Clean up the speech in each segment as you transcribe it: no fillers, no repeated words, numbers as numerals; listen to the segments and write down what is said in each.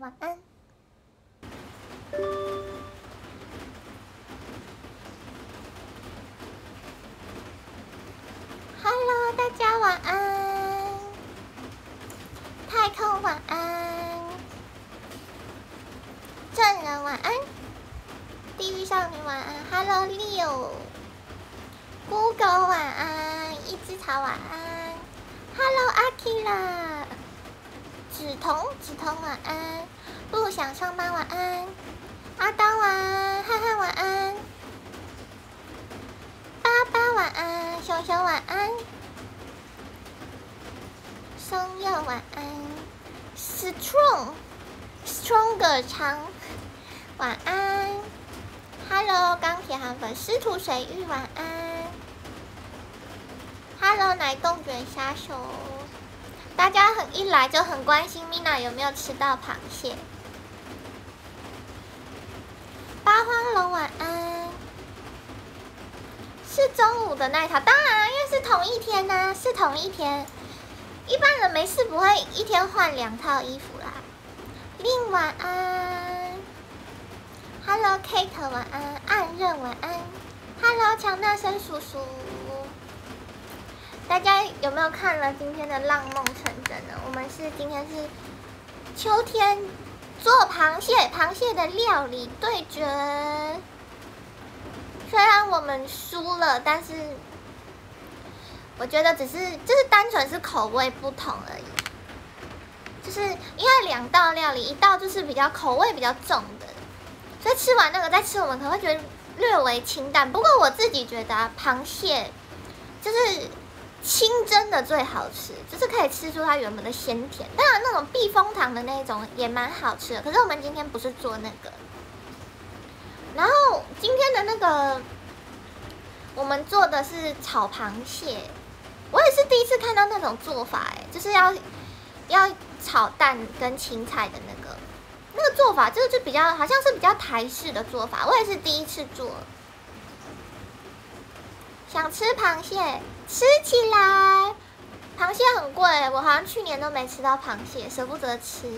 晚安。Hello， 大家晚安。太空晚安。证人晚安。地狱少女晚安。Hello Leo。Google 晚安。一只草晚安。Hello Akira。梓彤晚安。不想上班晚安。阿当晚安。汉汉晚安。爸爸晚安。熊熊晚安。松佑晚安。Stronger 昌晚安。Hello 钢铁韩粉司徒水玉晚安。Hello 奶冻卷虾手，大家一来就很关心 Mina 有没有吃到螃蟹。八荒龙晚安。是中午的那一条，当然了，因为是同一天啊，是同一天。一般人没事不会一天换2套衣服啦。令晚安。Hello Kate 晚安。暗刃晚安。Hello 强大生叔叔。大家有没有看了今天的浪梦成真呢？我们今天是秋天做螃蟹的料理对决。虽然我们输了，但是我觉得就是单纯是口味不同而已。就是因为2道料理，一道就是比较口味比较重的，所以吃完那个再吃我们可能会觉得略微清淡。不过我自己觉得啊，螃蟹就是清蒸的最好吃，就是可以吃出它原本的鲜甜。当然那种避风塘的那种也蛮好吃的，可是我们今天不是做那个。然后今天的那个我们做的是炒螃蟹，我也是第一次看到那种做法，就是要炒蛋跟青菜的那个做法，就是比较好像是比较台式的做法，我也是第一次做。想吃螃蟹，吃起来。螃蟹很贵，我好像去年都没吃到螃蟹，舍不得吃。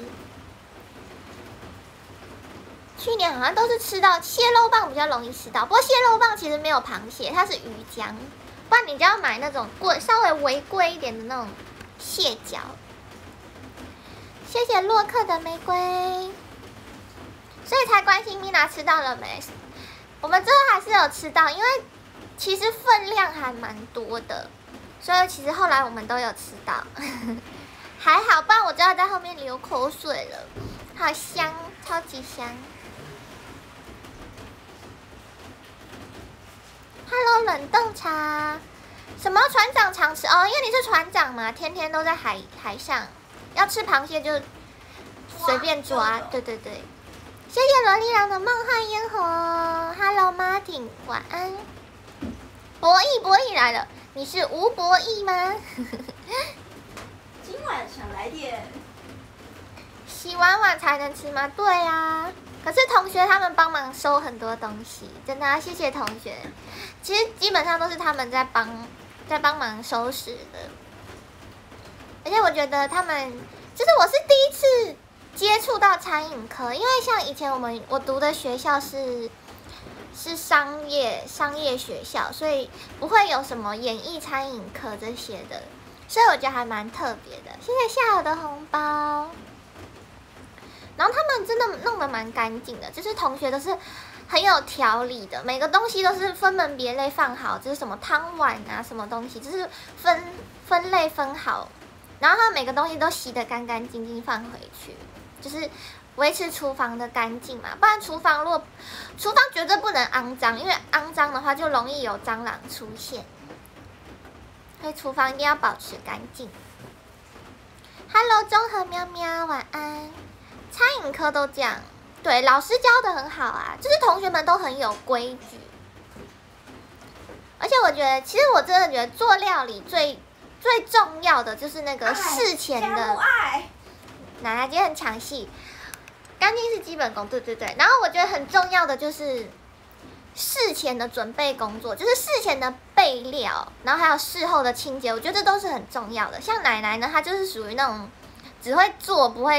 去年好像都是吃到蟹肉棒比较容易吃到，不过蟹肉棒其实没有螃蟹，它是鱼浆，不然你就要买那种稍微微贵一点的那种蟹脚。谢谢洛克的玫瑰，所以才关心 Mina 吃到了没？我们最后还是有吃到，因为其实分量还蛮多的，所以其实后来我们都有吃到，还好，不然我就要在后面流口水了。好香，超级香。Hello 冷冻茶，什么船长常吃哦？因为你是船长嘛，天天都在海上，要吃螃蟹就随便抓。对对对，谢谢萝莉郎的梦幻烟火。Hello Martin， 晚安。博弈来了，你是吴博弈吗？ 今晚想来点。 洗完碗才能吃吗？对啊，可是同学他们帮忙收很多东西，真的要谢谢同学。其实基本上都是他们在帮忙收拾的，而且我觉得他们就是我是第一次接触到餐饮科，因为像以前我读的学校是商业学校，所以不会有什么演艺餐饮科这些的，所以我觉得还蛮特别的。谢谢夏尔的红包。然后他们真的弄得蛮干净的，就是同学都是很有条理的，每个东西都是分门别类放好，就是什么汤碗啊，什么东西就是分类分好，然后他们每个东西都洗得干干净净放回去，就是维持厨房的干净嘛，不然厨房绝对不能肮脏，因为肮脏的话就容易有蟑螂出现，所以厨房一定要保持干净。Hello 综合喵喵，晚安。餐饮科都这样，对，老师教的很好啊，就是同学们都很有规矩。而且我觉得，其实我真的觉得做料理最重要的就是那个事前的。奶奶今天很抢戏，干净是基本功，对对对。然后我觉得很重要的就是事前的准备工作，就是事前的备料，然后还有事后的清洁，我觉得这都是很重要的。像奶奶呢，她就是属于那种只会做不会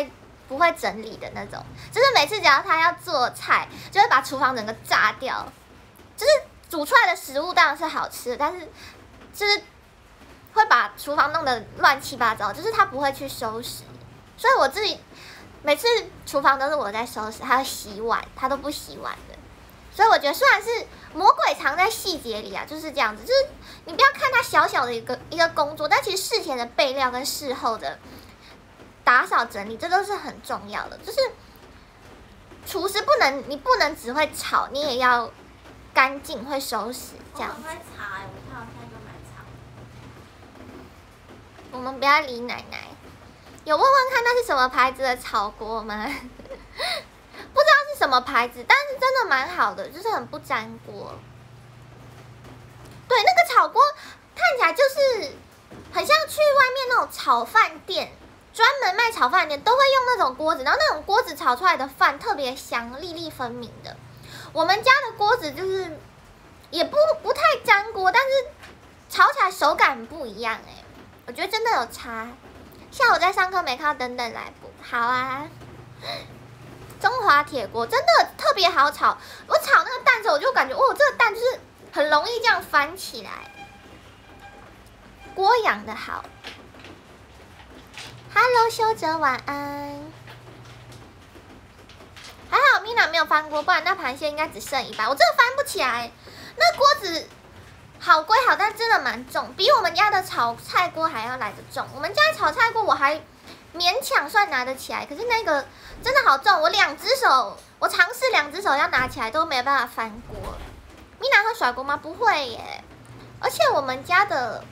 不会整理的那种，就是每次只要他要做菜，就会把厨房整个炸掉。就是煮出来的食物当然是好吃的，但是就是会把厨房弄得乱七八糟，就是他不会去收拾。所以我自己每次厨房都是我在收拾，还有洗碗，他都不洗碗的。所以我觉得虽然是魔鬼藏在细节里啊，就是这样子，就是你不要看它小小的一个工作，但其实事前的备料跟事后的打扫整理，这都是很重要的。就是厨师你不能只会炒，你也要干净会收拾这样子。 我会查我看到现在就买茶。 我们不要理奶奶。有问问看那是什么牌子的炒锅吗？不知道是什么牌子，但是真的蛮好的，就是很不粘锅。对，那个炒锅看起来就是很像去外面那种炒饭店，专门卖炒饭店都会用那种锅子，然后那种锅子炒出来的饭特别香，粒粒分明的。我们家的锅子就是也不太粘锅，但是炒起来手感不一样哎，我觉得真的有差。下午在上课没看到等等来补，好啊。中华铁锅真的特别好炒，我炒那个蛋的时候我就感觉，哦，这个蛋就是很容易这样翻起来。锅养的好。Hello， 修哲晚安。还好 Mina 没有翻锅，不然那盘线应该只剩一半。我真的翻不起来，那锅子好归好，但真的蛮重，比我们家的炒菜锅还要来得重。我们家炒菜锅我还勉强算拿得起来，可是那个真的好重，我两只手，我尝试两只手要拿起来都没办法翻锅。Mina 会甩锅吗？不会耶，而且我们家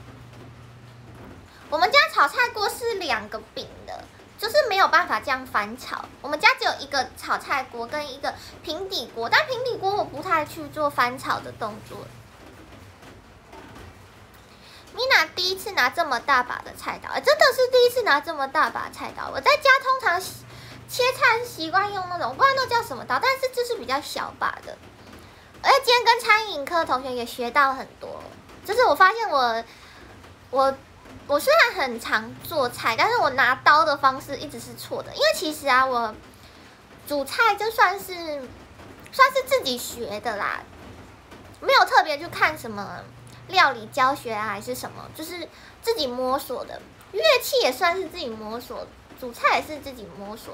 炒菜锅是2个柄的。就是没有办法这样翻炒，我们家只有一个炒菜锅跟一个平底锅，但平底锅我不太去做翻炒的动作。Mina 第一次拿这么大把的菜刀，真的是第一次拿这么大把菜刀。我在家通常切菜是习惯用那种，不知道那叫什么刀，但是这是比较小把的。而且今天跟餐饮科同学也学到很多，就是我发现我虽然很常做菜，但是我拿刀的方式一直是错的。因为其实啊，我煮菜就算是自己学的啦，没有特别去看什么料理教学啊，还是什么，就是自己摸索的。乐器也算是自己摸索，煮菜也是自己摸索。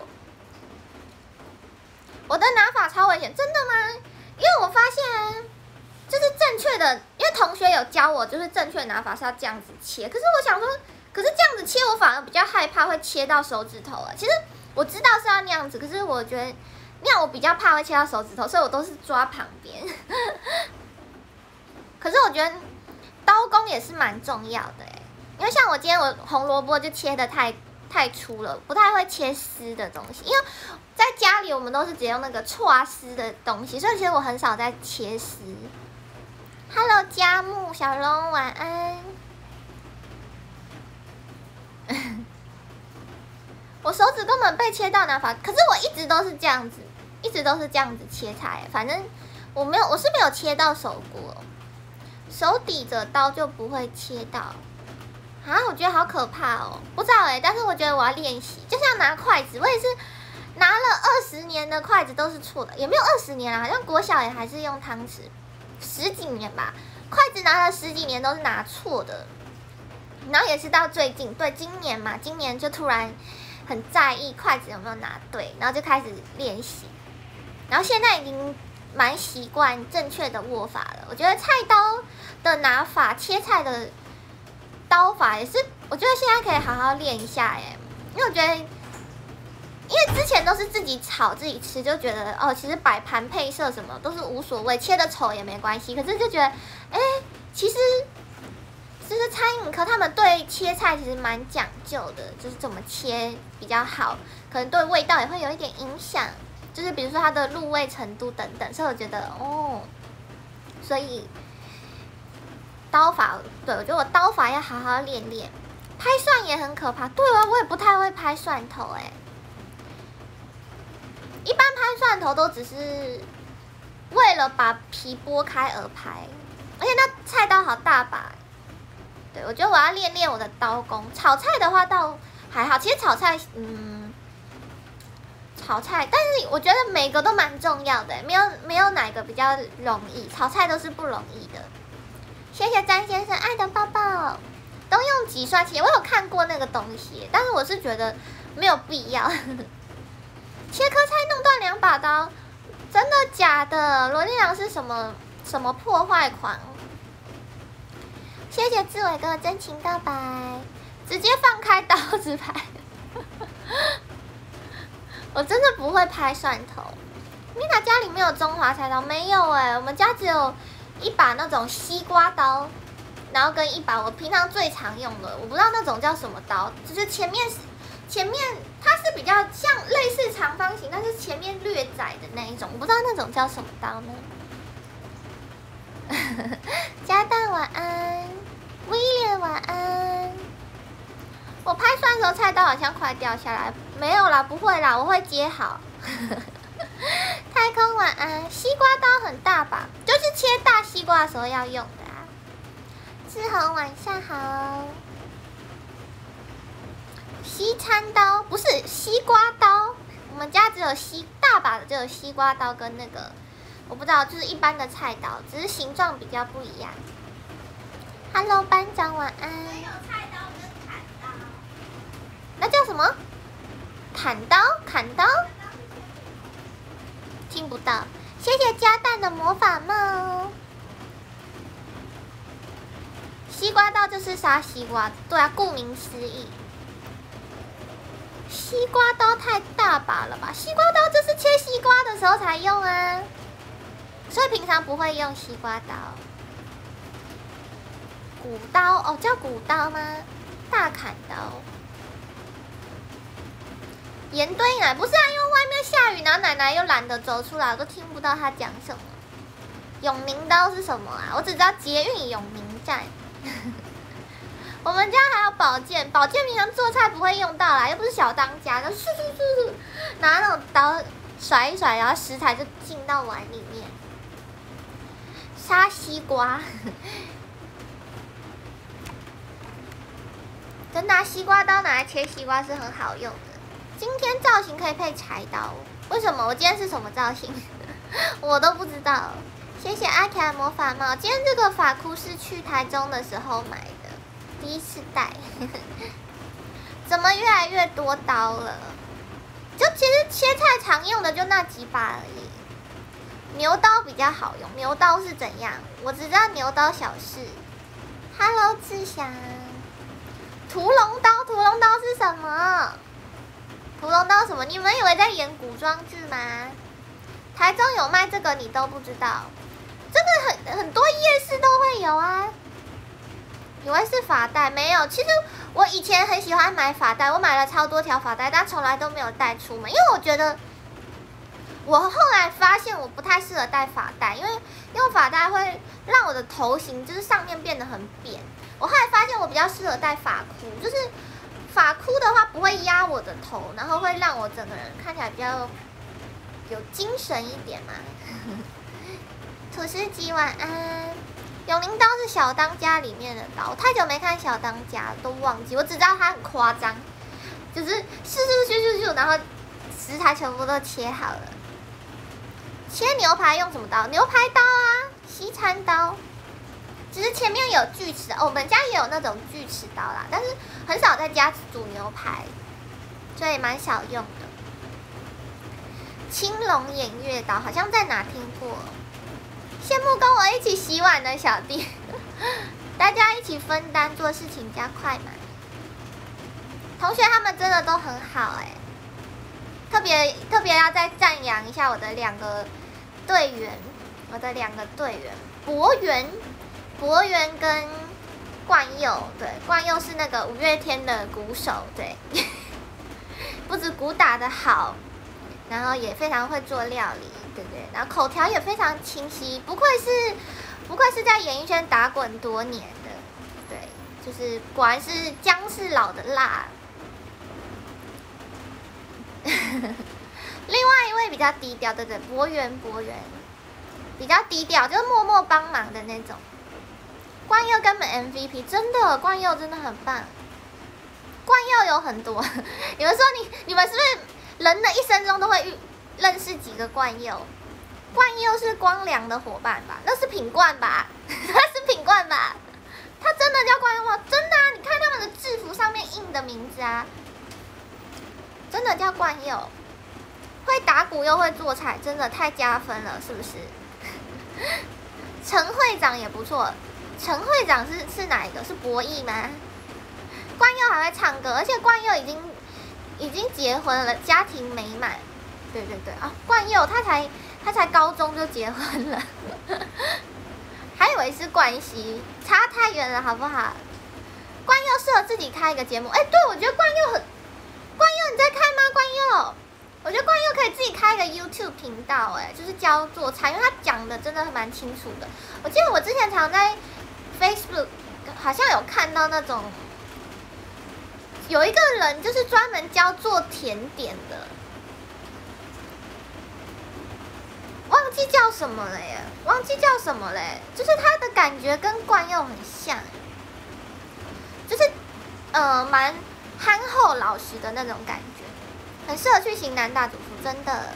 我的拿法超危险，真的吗？因为我发现就是正确的，因为同学有教我，就是正确的拿法是要这样子切。可是我想说，可是这样子切我反而比较害怕会切到手指头啊。其实我知道是要那样子，可是我觉得那样我比较怕会切到手指头，所以我都是抓旁边。可是我觉得刀工也是蛮重要的哎，因为像我今天我红萝卜就切的太粗了，不太会切丝的东西。因为在家里我们都是直接用那个搓丝的东西，所以其实我很少在切丝。Hello， 佳木小龙晚安。我手指根本被切到拿法，可是我一直都是这样子，切菜。反正我是没有切到手锅，手抵着刀就不会切到。啊，我觉得好可怕哦，不知道哎，但是我觉得我要练习，就像拿筷子，我也是拿了20年的筷子都是错的，也没有20年啊，好像国小也还是用汤匙。10几年吧，筷子拿了10几年都是拿错的，然后也是到最近，对，今年就突然很在意筷子有没有拿对，然后就开始练习，然后现在已经蛮习惯正确的握法了。我觉得菜刀的拿法、切菜的刀法也是，我觉得现在可以好好练一下耶，因为我觉得。因为之前都是自己炒自己吃，就觉得哦，其实摆盘配色什么都是无所谓，切的丑也没关系。可是就觉得，其实就是餐饮科他们对切菜其实蛮讲究的，就是怎么切比较好，可能对味道也会有一点影响，就是比如说它的入味程度等等。所以我觉得所以刀法，对，我觉得我刀法要好好练练。拍蒜也很可怕，对啊，我也不太会拍蒜头哎。一般拍蒜头都只是为了把皮剥开而拍，而且那菜刀好大把。对，我觉得我要练练我的刀工。炒菜的话倒还好，其实炒菜炒菜，但是我觉得每个都蛮重要的，没有哪个比较容易，炒菜都是不容易的。谢谢詹先生爱的抱抱。都用几刷切，我有看过那个东西，但是我是觉得没有必要。切颗菜弄断2把刀，真的假的？罗丽良是什么破坏狂？谢谢志伟哥真情告白，直接放开刀子拍。我真的不会拍蒜头。米娜家里没有中华菜刀，没有我们家只有一把那种西瓜刀。然后跟一把我平常最常用的，我不知道那种叫什么刀，就是前面它是比较像类似长方形，但是前面略窄的那一种，我不知道那种叫什么刀呢。加蛋晚安，威廉晚安。我拍蒜头菜刀好像快掉下来，没有啦，不会啦，我会接好。太空晚安，西瓜刀很大把，就是切大西瓜的时候要用的。志恒晚上好。西餐刀不是西瓜刀，我们家只有大把的，只有西瓜刀跟那个我不知道，就是一般的菜刀，只是形状比较不一样。Hello 班长晚安。没有菜刀跟砍刀。那叫什么？砍刀？砍刀？听不到。谢谢加蛋的魔法帽。西瓜刀就是杀西瓜，对啊，顾名思义。西瓜刀太大把了吧？西瓜刀就是切西瓜的时候才用啊，所以平常不会用西瓜刀。骨刀哦，叫骨刀吗？大砍刀。盐堆奶不是啊，因为外面下雨，然后奶奶又懒得走出来，我都听不到她讲什么。永明刀是什么啊？我只知道捷运永明站。我们家还有宝剑，宝剑平常做菜不会用到啦，又不是小当家，就拿那种刀甩一甩，然后食材就进到碗里面。杀西瓜，真拿西瓜刀拿来切西瓜是很好用的。今天造型可以配柴刀，为什么？我今天是什么造型？我都不知道。谢谢阿凯魔法帽，今天这个发箍是去台中的时候买的，第一次戴。怎么越来越多刀了？就其实切菜常用的就那几把而已。牛刀比较好用，牛刀是怎样？我只知道牛刀小试。Hello 志祥，屠龙刀是什么？屠龙刀什么？你们以为在演古装剧吗？台中有卖这个，你都不知道？这个很多夜市都会有啊。以为是发带，没有。其实我以前很喜欢买发带，我买了超多条发带，但从来都没有带出门，因为我觉得我后来发现我不太适合戴发带，因为用发带会让我的头型就是上面变得很扁。我后来发现我比较适合戴发箍，就是发箍的话不会压我的头，然后会让我整个人看起来比较有精神一点嘛。土司机晚安。永灵刀是小当家里面的刀，我太久没看小当家都忘记，我只知道它很夸张，就是咻，然后食材全部都切好了。切牛排用什么刀？牛排刀啊，西餐刀。只是前面有锯齿哦，我们家也有那种锯齿刀啦，但是很少在家煮牛排，所以蛮少用的。青龙偃月刀好像在哪听过。羡慕跟我一起洗碗的小弟，大家一起分担做事情比较快嘛。同学他们真的都很好哎，特别要再赞扬一下我的两个队员，博源跟冠佑，对，冠佑是那个五月天的鼓手，对，不止鼓打得好，然后也非常会做料理。对不对？然后口条也非常清晰，不愧是在演艺圈打滚多年的，对，就是果然是姜是老的辣。另外一位比较低调，对，博源比较低调，就是默默帮忙的那种。冠佑根本 MVP， 真的冠佑真的很棒。冠佑有很多，有人说你们是不是人的一生中都会认识几个冠佑。冠佑是光良的伙伴吧？那是品冠吧？他是品冠吧？他真的叫冠佑吗？真的啊！你看他们的制服上面印的名字啊，真的叫冠佑。会打鼓又会做菜，真的太加分了，是不是？陈会长也不错。陈会长是哪一个？是博弈吗？冠佑还会唱歌，而且冠佑已经结婚了，家庭美满。对对对啊，冠佑他才高中就结婚了，还以为是冠希，差太远了好不好？冠佑适合自己开一个节目，哎，对，我觉得冠佑你在开吗？冠佑，我觉得冠佑可以自己开一个 YouTube 频道，哎，就是教做菜，因为他讲的真的蛮清楚的。我记得我之前常在 Facebook 好像有看到那种有一个人就是专门教做甜点的。忘记叫什么了耶，就是他的感觉跟冠佑很像，就是蛮憨厚老实的那种感觉，很适合去型男大主厨，真的。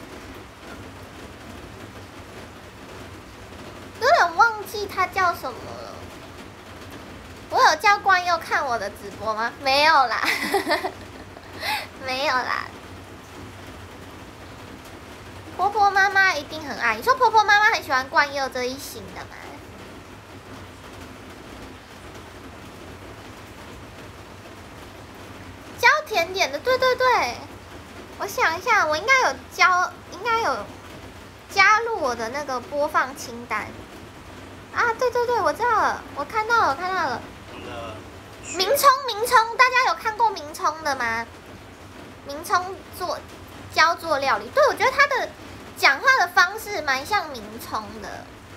有点忘记他叫什么了。我有叫冠佑看我的直播吗？没有啦，没有啦。婆婆妈妈一定很爱你。说婆婆妈妈很喜欢冠佑这一型的吗？教甜点的，对对对。我想一下，我应该有加入我的那个播放清单。啊，对对对，我知道了，我看到了。明聪，大家有看过明聪的吗？明聪教做料理，对，我觉得他的讲话的方式蛮像明聪的，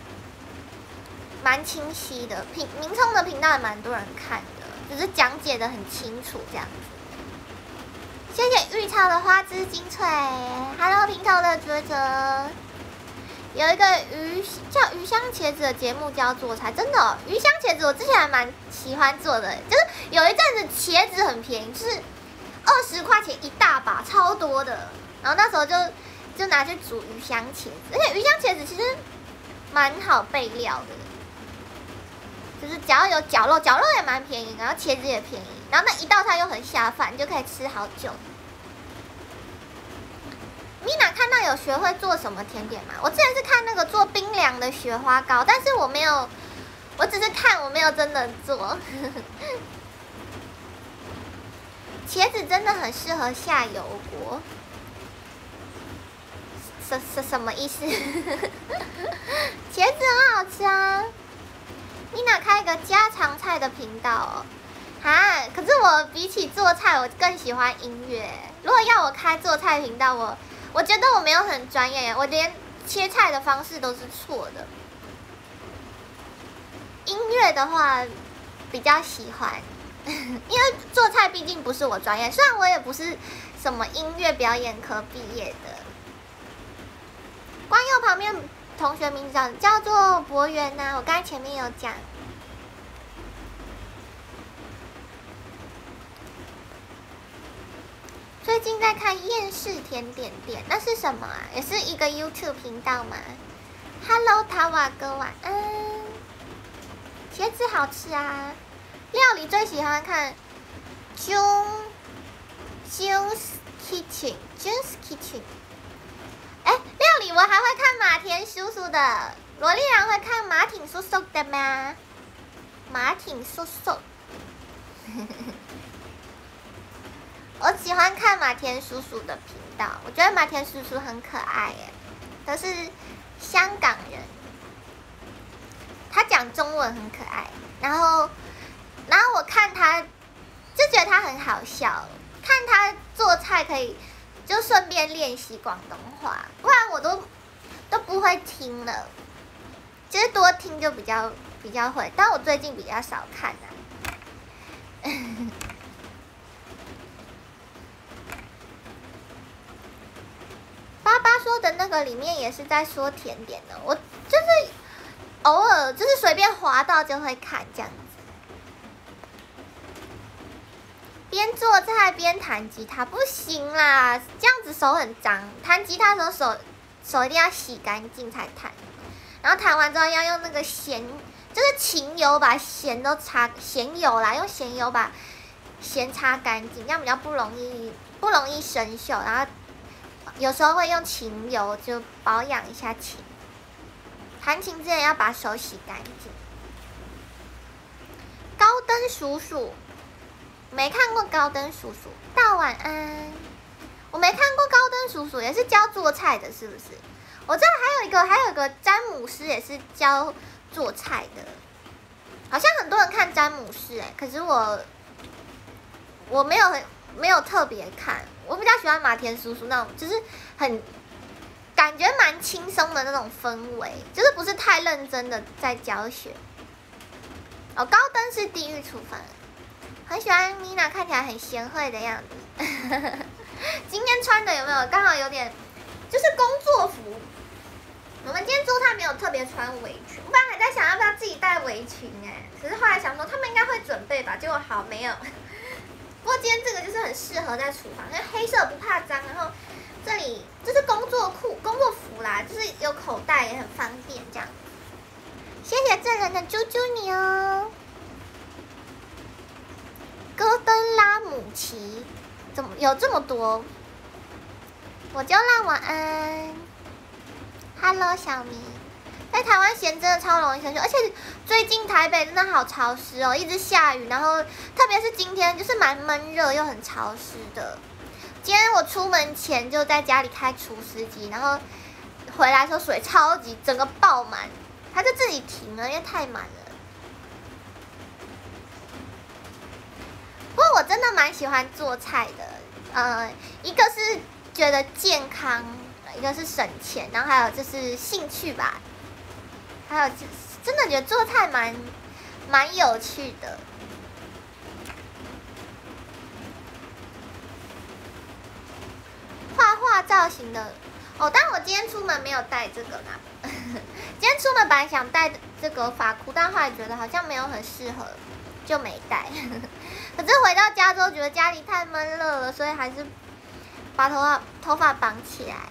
蛮清晰的。明聪的频道也蛮多人看的，就是讲解的很清楚这样子。谢谢玉草的花枝精粹 ，Hello 平头的哲哲，有一个叫鱼香茄子的节目教做菜，真的、哦、鱼香茄子我之前还蛮喜欢做的，就是有一阵子茄子很便宜，就是20块钱一大把，超多的。然后那时候就拿去煮鱼香茄子，而且鱼香茄子其实蛮好备料的，就是只要有绞肉也蛮便宜，然后茄子也便宜，然后那一道菜又很下饭，就可以吃好久。Mina 看到有学会做什么甜点吗？我之前是看那个做冰凉的雪花糕，但是我只是看，我没有真的做。茄子真的很适合下油锅。什么意思？茄子很好吃啊。Mina 开一个家常菜的频道哦。哈，可是我比起做菜，我更喜欢音乐。如果要我开做菜频道，我觉得我没有很专业，我连切菜的方式都是错的。音乐的话比较喜欢，因为做菜毕竟不是我专业，虽然我也不是什么音乐表演科毕业的。关佑旁边同学名字叫做博源呐，我刚才前面有讲。最近在看厌世甜点店，那是什么啊？也是一个 YouTube 频道吗 ？Hello， 塔瓦哥晚安。茄子好吃啊！料理最喜欢看 June's Kitchen。哎，料理我还会看马田叔叔的。萝莉郎会看马挺叔叔的吗？马挺叔叔。我喜欢看马田叔叔的频道，我觉得马田叔叔很可爱耶，都是香港人，他讲中文很可爱，然后我看他就觉得他很好笑，看他做菜可以就顺便练习广东话，不然我都不会听了，其实多听就比较会，但我最近比较少看啊。爸爸说的那个里面也是在说甜点的，我就是偶尔就是随便滑到就会看这样子。 边做菜边弹吉他不行啦，这样子手很脏。弹吉他的时候手一定要洗干净才弹，然后弹完之后要用那个就是琴油把弦都擦，弦油啦，用弦油把弦擦干净，这样比较不容易生锈。然后有时候会用琴油就保养一下琴。弹琴之前要把手洗干净。高登叔叔，没看过高登叔叔，大晚安。我没看过高登叔叔，也是教做菜的，是不是？我知道还有一个詹姆斯也是教做菜的，好像很多人看詹姆斯可是我没有特别看，我比较喜欢马田叔叔那种，就是感觉蛮轻松的那种氛围，就是不是太认真的在教学。哦，高登是地狱厨房，很喜欢米娜看起来很贤惠的样子。今天穿的有没有刚好有点就是工作服？我们今天做菜没有特别穿围裙，我本来还在想要不要自己带围裙可是后来想说他们应该会准备吧，结果好没有。不过今天这个就是很适合在厨房，因为黑色不怕脏，然后这里就是工作服啦，就是有口袋也很方便这样。谢谢证人的猪猪你哦。戈登拉姆齐怎么有这么多？我就让晚安 ，Hello 小明，在台湾闲真的超容易生锈，而且最近台北真的好潮湿哦，一直下雨，然后特别是今天就是蛮闷热又很潮湿的。今天我出门前就在家里开除湿机，然后回来的时候水超级整个爆满，它就自己停了，因为太满了。不过我真的蛮喜欢做菜的，一个是觉得健康，一个是省钱，然后还有就是兴趣吧，还有就是真的觉得做菜蛮有趣的。画画造型的哦，但我今天出门没有带这个啦。今天出门本来想带这个发箍，但后来觉得好像没有很适合，就没带。可是回到家之后，觉得家里太闷热了，所以还是把头发绑起来。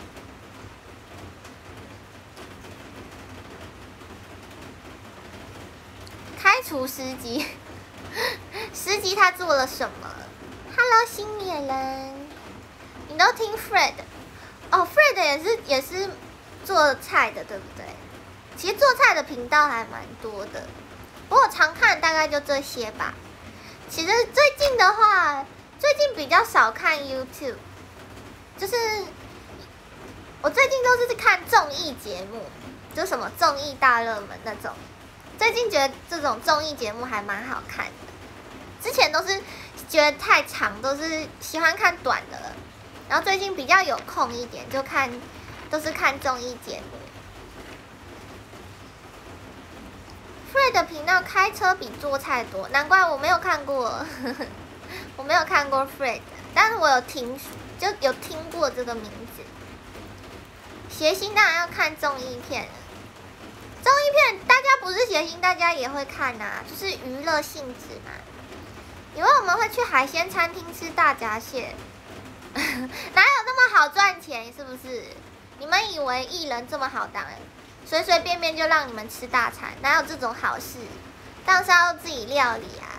开除司机，司机他做了什么 ？Hello， 新野人，你都听 Fred？ 哦 ，Fred 也是做菜的，对不对？其实做菜的频道还蛮多的，不过我常看大概就这些吧。其实最近的话，最近比较少看 YouTube， 就是我最近都是看综艺节目，就什么综艺大热门那种。最近觉得这种综艺节目还蛮好看的，之前都是觉得太长，都是喜欢看短的了。然后最近比较有空一点，都是看综艺节目。Fred 的频道开车比做菜多，难怪我没有看过，我没有看过 Fred， 但是我有听过这个名字。谐星当然要看综艺片了，综艺片大家不是谐星，大家也会看啊，就是娱乐性质嘛。以为我们会去海鲜餐厅吃大闸蟹，哪有那么好赚钱？是不是？你们以为艺人这么好当随随便便就让你们吃大餐，哪有这种好事？当然是要自己料理啊。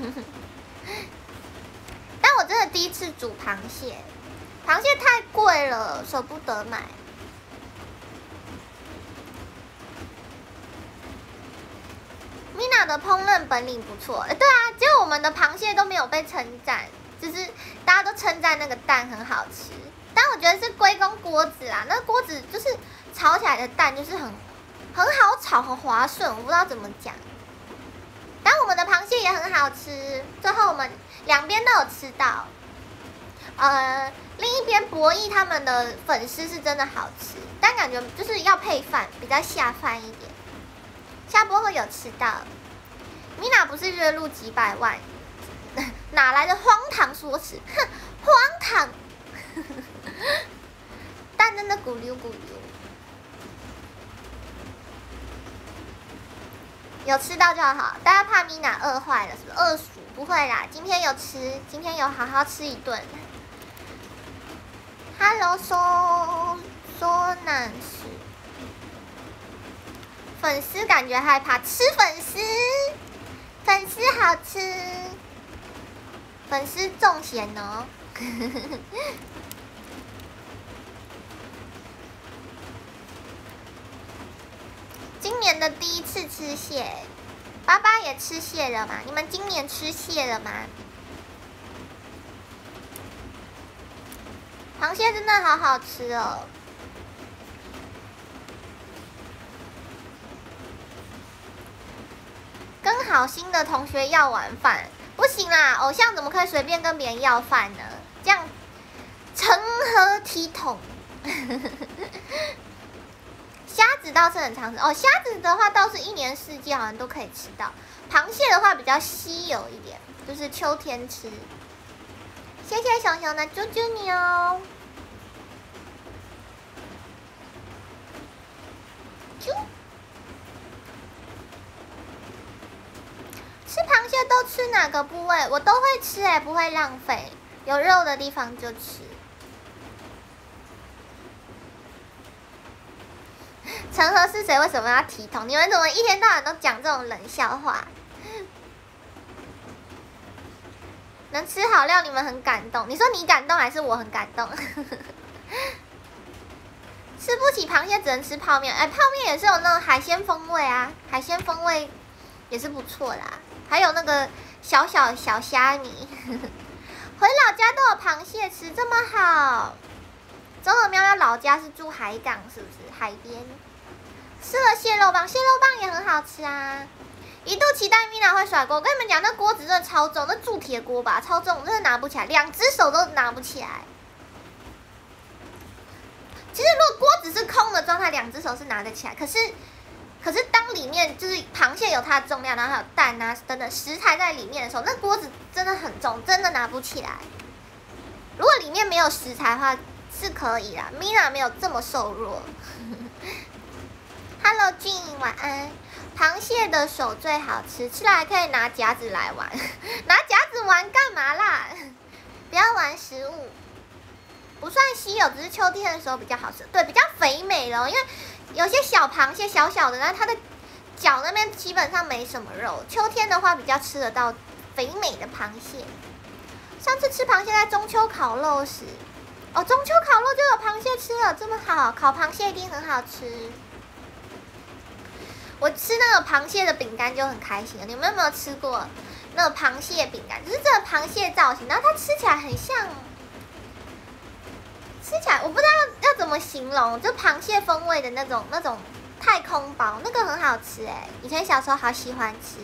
但我真的第一次煮螃蟹，螃蟹太贵了，舍不得买。Mina 的烹饪本领不错，对啊，结果我们的螃蟹都没有被称赞，就是大家都称赞那个蛋很好吃，但我觉得是归功锅子啦，那锅子就是炒起来的蛋就是很好炒，很滑顺，我不知道怎么讲。但我们的螃蟹也很好吃，最后我们两边都有吃到。另一边博弈他们的粉丝是真的好吃，但感觉就是要配饭，比较下饭一点。下播后有吃到，米娜不是月入几百万，哪来的荒唐说辞？哼，荒唐！蛋真的咕溜咕溜。有吃到就好，大家怕米娜饿坏了，是不是？饿薯不会啦，今天有吃，今天有好好吃一顿。Hello， 说难吃，粉丝感觉害怕，吃粉丝，粉丝好吃，粉丝重咸哦。今年的第一次吃蟹，爸爸也吃蟹了吗？你们今年吃蟹了吗？螃蟹真的好好吃哦！跟好心的同学要晚饭，不行啦！偶像怎么可以随便跟别人要饭呢？这样成何体统？虾子倒是很常吃哦，虾子的话倒是一年四季好像都可以吃到，螃蟹的话比较稀有一点，就是秋天吃。谢谢熊熊的啾啾牛。啾。吃螃蟹都吃哪个部位？我都会吃不会浪费，有肉的地方就吃。成何是谁？为什么要体统？你们怎么一天到晚都讲这种冷笑话？能吃好料，你们很感动。你说你感动还是我很感动？吃不起螃蟹，只能吃泡面。泡面也是有那种海鲜风味啊，海鲜风味也是不错啦。还有那个小虾米，回老家都有螃蟹吃，这么好。周和喵喵老家是住海港，是不是？海边。吃了蟹肉棒，蟹肉棒也很好吃啊。一度期待 Mina 会甩锅，我跟你们讲，那锅子真的超重，那铸铁锅吧，超重，真的拿不起来，2只手都拿不起来。其实如果锅子是空的状态，2只手是拿得起来，可是当里面就是螃蟹有它的重量，然后还有蛋啊等等食材在里面的时候，那锅子真的很重，真的拿不起来。如果里面没有食材的话是可以啦 ，Mina 没有这么瘦弱。Hello， 俊，晚安。螃蟹的手最好吃，吃了还可以拿夹子来玩。拿夹子玩干嘛啦？不要玩食物，不算稀有，只是秋天的时候比较好吃。对，比较肥美咯，因为有些小螃蟹小小的，然后它的脚那边基本上没什么肉。秋天的话比较吃得到肥美的螃蟹。上次吃螃蟹在中秋烤肉时，哦，中秋烤肉就有螃蟹吃了，这么好，烤螃蟹一定很好吃。我吃那个螃蟹的饼干就很开心了。你们有没有吃过那个螃蟹饼干？就是这个螃蟹造型，然后它吃起来很像，吃起来我不知道要怎么形容，就螃蟹风味的那种太空包，那个很好吃以前小时候好喜欢吃。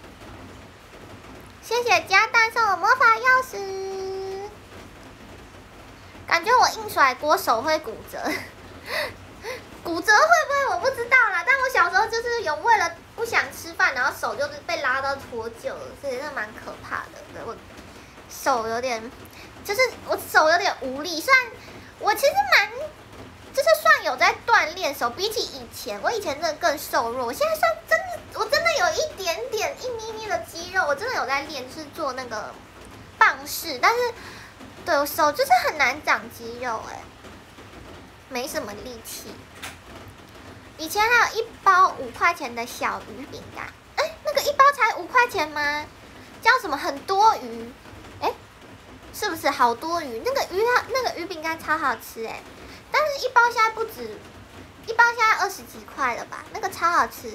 谢谢加蛋送我魔法钥匙，感觉我硬甩锅手会骨折。骨折会不会我不知道啦，但我小时候就是有为了不想吃饭，然后手就是被拉到脱臼了，所以真的蛮可怕的。对，我手有点，就是我手有点无力。虽然我其实就是算有在锻炼手，比起以前，我以前真的更瘦弱，我现在算我真的有一点点一咪咪的肌肉，我真的有在练，就是做那个棒式，但是对我手就是很难长肌肉没什么力气。以前还有1包5块钱的小鱼饼干，那个1包才5块钱吗？叫什么很多鱼？是不是好多鱼？那个鱼饼干超好吃但是1包现在不止，1包现在20几块了吧？那个超好吃。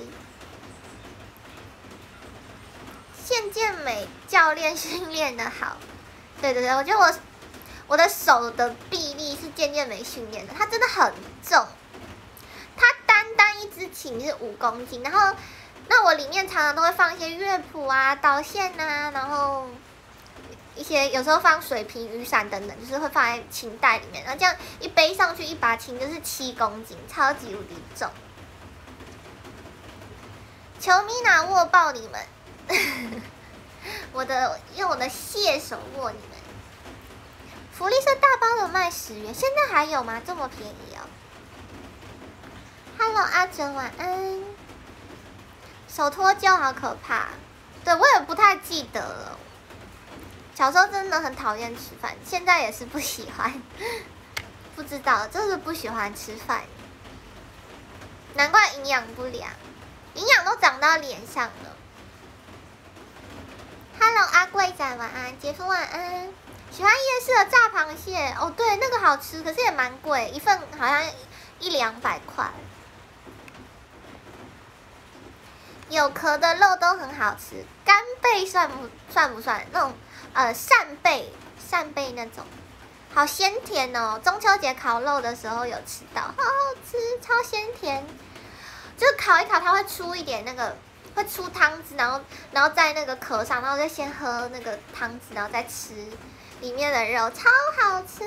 现健美教练训练的好，对，我觉得我的手的臂力是健美训练的，它真的很重。它单一支琴是5公斤，然后那我里面常常都会放一些乐谱啊、导线啊，然后一些有时候放水瓶、雨伞等等，就是会放在琴袋里面，然后这样一背上去，一把琴就是7公斤，超级无敌重。求米娜握抱你们，用我的蟹手握你们。福利社大包的卖10元，现在还有吗？这么便宜哦。Hello， 阿哲晚安。手脱臼好可怕，对我也不太记得了。 小时候真的很讨厌吃饭，现在也是不喜欢。不知道，就是不喜欢吃饭，难怪营养不良，营养都长到脸上了。Hello， 阿贵仔晚安，姐夫晚安。喜欢夜市的炸螃蟹哦，对，那个好吃，可是也蛮贵，一份好像100-200块。有壳的肉都很好吃，干贝算不算？那种扇贝那种，好鲜甜哦！中秋节烤肉的时候有吃到，好好吃，超鲜甜。就是烤一烤，它会出一点那个，会出汤汁，然后在那个壳上，然后再先喝那个汤汁，然后再吃里面的肉，超好吃。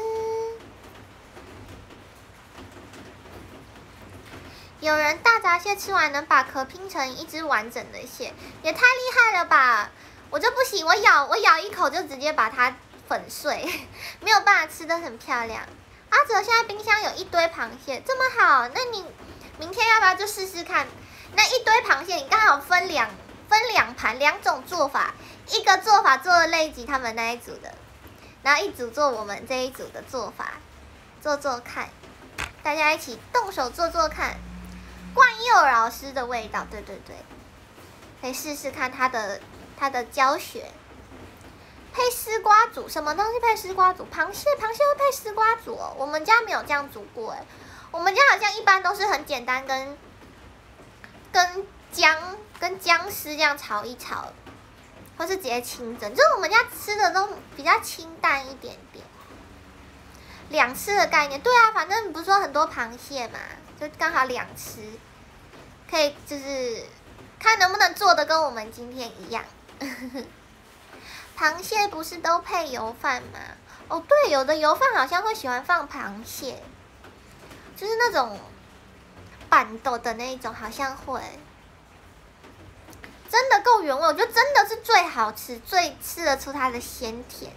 有人大闸蟹吃完能把壳拼成一只完整的蟹，也太厉害了吧！我就不行，我咬一口就直接把它粉碎，没有办法吃得很漂亮。阿哲现在冰箱有一堆螃蟹，这么好，那你明天要不要就试试看？那一堆螃蟹，你刚好分两盘，2种做法，一个做法做类吉他们那一组的，然后一组做我们这一组的做法，做看，大家一起动手做看。冠佑老师的味道，对，可以试试看他的教学。配丝瓜煮，什么东西配丝瓜煮？螃蟹会配丝瓜煮哦，我们家没有这样煮过哎，我们家好像一般都是很简单，跟姜丝这样炒一炒，或是直接清蒸，就是我们家吃的都比较清淡一点点。2吃的概念，对啊，反正你不是说很多螃蟹嘛，就刚好2吃，可以就是看能不能做的跟我们今天一样。螃蟹不是都配油饭吗？哦，对，有的油饭好像会喜欢放螃蟹，就是那种板豆的那一种，好像会。真的够原味，我觉得真的是最好吃，最吃得出它的鲜甜。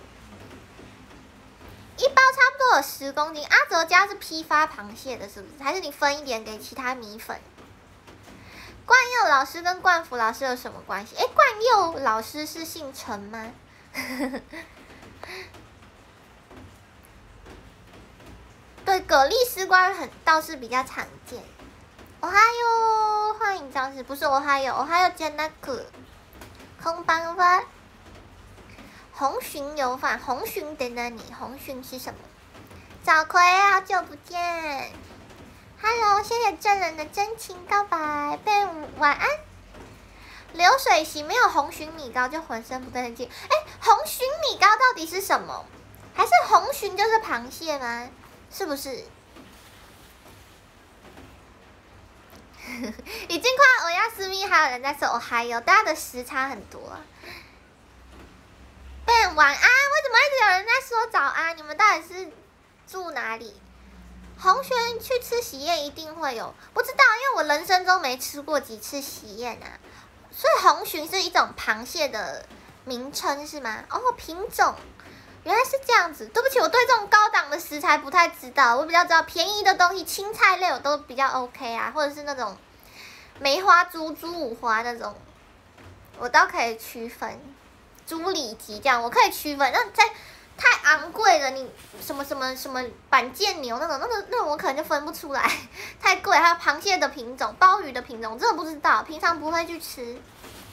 一包差不多有10公斤，阿哲家是批发螃蟹的，是不是？还是你分一点给其他米粉？冠佑老师跟冠福老师有什么关系？冠佑老师是姓陈吗？对，蛤蜊丝瓜倒是比较常见。おはよう，欢迎张氏，不是おはよう，おはようじゃなく、こんばんは。红鲟油饭，红鲟等等你，红鲟是什么？早葵，好久不见。Hello， 谢谢证人的真情告白，贝晚安。流水席没有红鲟米糕就浑身不对劲。红鲟米糕到底是什么？还是红鲟就是螃蟹吗？是不是？已经快欧亚斯密，还有人在说哦还有，大家的时差很多。Ben 晚安，为什么一直有人在说早安？你们到底是住哪里？红鲟去吃喜宴一定会有，不知道，因为我人生中没吃过几次喜宴啊。所以红鲟是一种螃蟹的名称是吗？哦，品种，原来是这样子。对不起，我对这种高档的食材不太知道，我比较知道便宜的东西，青菜类我都比较 OK 啊，或者是那种梅花猪、猪五花那种，我倒可以区分。猪里脊这样我可以区分，那太昂贵了，你什么板腱牛那种我可能就分不出来，太贵。还有螃蟹的品种、鲍鱼的品种，真的不知道，平常不会去吃，因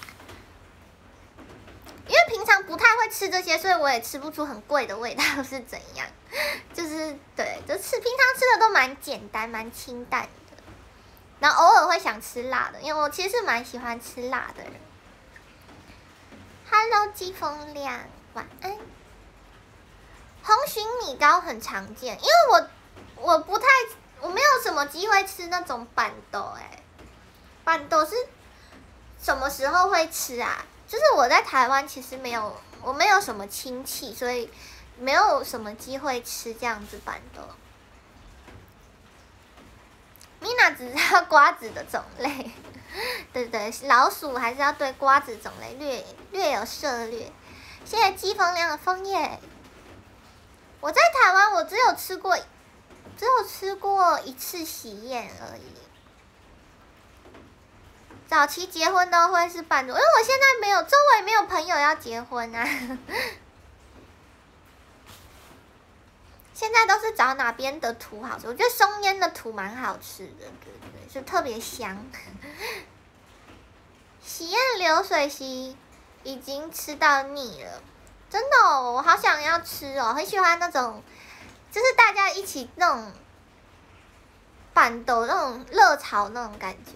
为平常不太会吃这些，所以我也吃不出很贵的味道是怎样。就是对，就平常吃的都蛮简单、蛮清淡的，然后偶尔会想吃辣的，因为我其实是蛮喜欢吃辣的人。Hello， 季风亮，晚安。红鲟米糕很常见，因为我没有什么机会吃那种板豆板豆是什么时候会吃啊？就是我在台湾其实我没有什么亲戚，所以没有什么机会吃这样子板豆。Mina 只知道瓜子的种类。对，老鼠还是要对瓜子种类略有涉略。谢谢季风亮的枫叶。我在台湾，我只有吃过一次喜宴而已。早期结婚都会是办桌，因为我现在周围没有朋友要结婚啊。 现在都是找哪边的土好吃，我觉得松烟的土蛮好吃的，对对对，就特别香。喜宴流水席已经吃到腻了，真的哦，我好想要吃哦，很喜欢那种，就是大家一起那种板斗那种热炒那种感觉。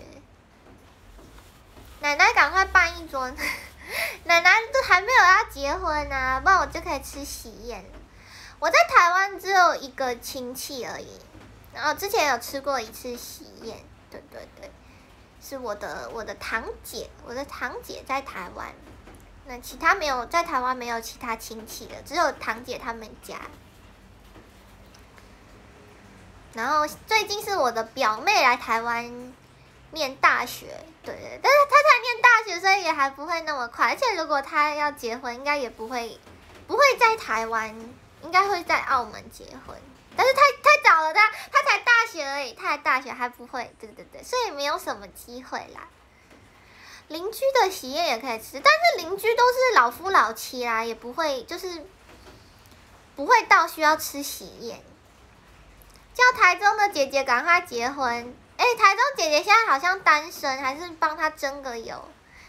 奶奶赶快办一桌，奶奶都还没有要结婚啊，不然我就可以吃喜宴了。我在台湾只有一个亲戚而已，然后之前有吃过一次喜宴，对对对，是我的堂姐，我的堂姐在台湾，那其他没有，在台湾没有其他亲戚了，只有堂姐他们家。然后最近是我的表妹来台湾念大学，对对，但是她才念大学，所以也还不会那么快，而且如果她要结婚，应该也不会在台湾。应该会在澳门结婚，但是太早了，他才大学而已，他才大学还不会，对对对，所以没有什么机会啦。邻居的喜宴也可以吃，但是邻居都是老夫老妻啦，也不会就是不会到需要吃喜宴。叫台中的姐姐赶快结婚，台中姐姐现在好像单身，还是帮她征个友。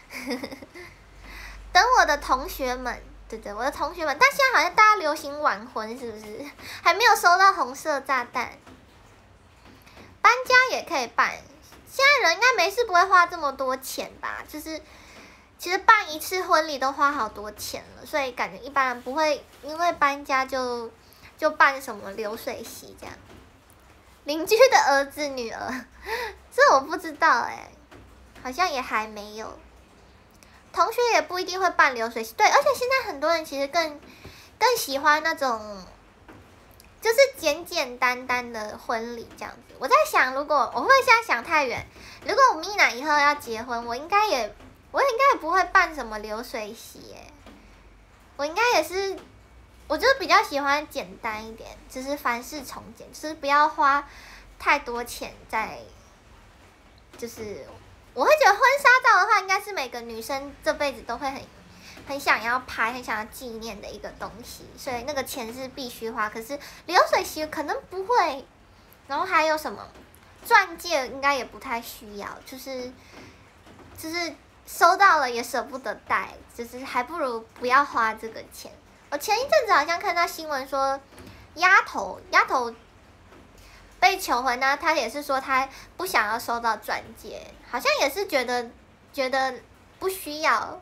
等我的同学们。对对，我的同学们，但现在好像大家流行晚婚，是不是？还没有收到红色炸弹。搬家也可以办，现在人应该没事不会花这么多钱吧？就是其实办一次婚礼都花好多钱了，所以感觉一般人不会因为搬家就办什么流水席这样。邻居的儿子女儿，这我不知道好像也还没有。同学也不一定会办流水席，对，而且现在很多人其实更喜欢那种，就是简简单单的婚礼这样子。我在想，如果我会现在想太远，如果我 Mina 以后要结婚，我应该也不会办什么流水席我应该也是，我就比较喜欢简单一点，就是凡事从简，就是不要花太多钱在，就是。我会觉得婚纱照的话，应该是每个女生这辈子都会很想要拍、很想要纪念的一个东西，所以那个钱是必须花。可是流水席可能不会，然后还有什么钻戒应该也不太需要，就是收到了也舍不得戴，就是还不如不要花这个钱。我前一阵子好像看到新闻说，丫头。被求婚呢，他也是说他不想要收到钻戒，好像也是觉得不需要，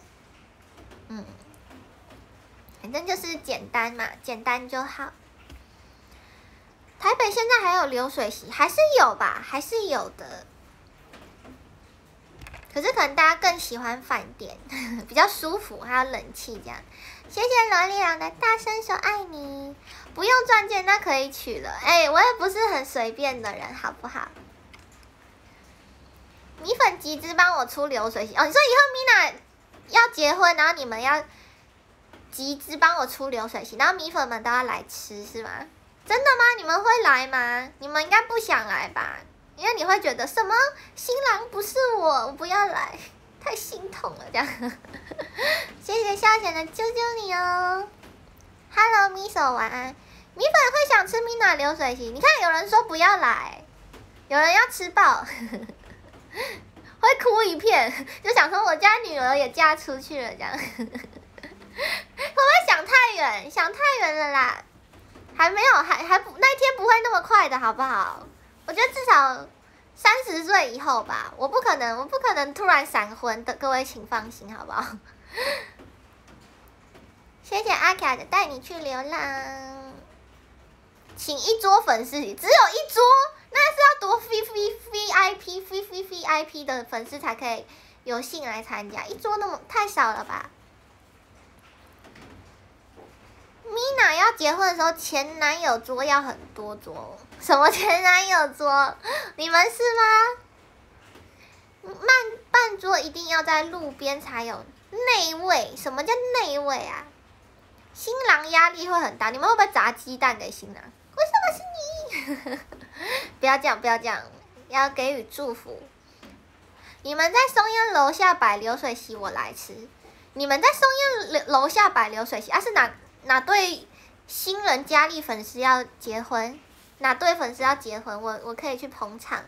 反正就是简单嘛，简单就好。台北现在还有流水席，还是有吧，还是有的。可是可能大家更喜欢饭店，比较舒服，还有冷气这样。谢谢萝莉郎的大声说爱你，不用钻戒那可以娶了。我也不是很随便的人，好不好？米粉集资帮我出流水席哦，你说以后 Mina 要结婚，然后你们要集资帮我出流水席，然后米粉们都要来吃是吗？真的吗？你们会来吗？你们应该不想来吧？因为你会觉得什么新郎不是我不要来，太心痛了这样。谢谢笑贤的救救你哦 ，Hello 米手晚安。米粉会想吃 Mina 流水席，你看有人说不要来，有人要吃爆，会哭一片，就想说我家女儿也嫁出去了这样。会不会想太远？想太远了啦，还没有，还不那一天不会那么快的好不好？我觉得至少30岁以后吧，我不可能突然闪婚的，各位请放心好不好？谢谢阿卡的带你去流浪，请一桌粉丝，只有一桌，那是要多 VIP 的粉丝才可以有幸来参加，一桌那么太少了吧？Mina 要结婚的时候，前男友桌要很多桌，什么前男友桌？你们是吗？办桌一定要在路边才有内位，什么叫内位啊？新郎压力会很大，你们会不会砸鸡蛋给新郎？为什么是你？不要这样，要给予祝福。你们在松烟楼下摆流水席，我来吃。你们在松烟楼下摆流水席，是哪对新人佳丽粉丝要结婚，哪对粉丝要结婚，我可以去捧场。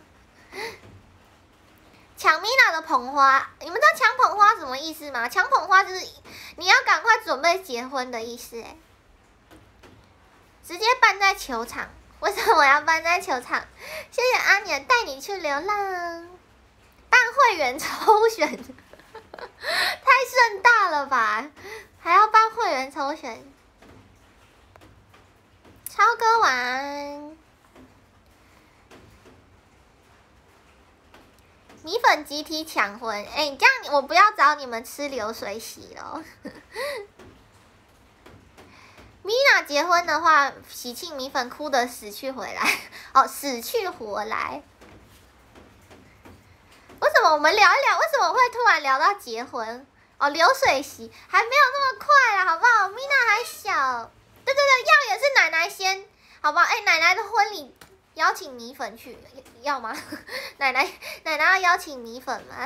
抢 Mina 的捧花，你们知道抢捧花什么意思吗？抢捧花就是你要赶快准备结婚的意思哎。直接办在球场，为什么要办在球场？谢谢阿年带你去流浪，办会员抽选，太盛大了吧？还要办会员抽选，超哥晚安。米粉集体抢婚，哎，你这样我不要找你们吃流水席了。Mina 结婚的话，喜庆米粉哭得死去活来，哦，死去活来。为什么我们聊一聊？为什么会突然聊到结婚？哦，流水席还没有那么快啦，好不好 ？Mina 还小，对，要也是奶奶先，好不好？哎，奶奶的婚礼。邀请米粉去要吗？奶奶要邀请米粉吗？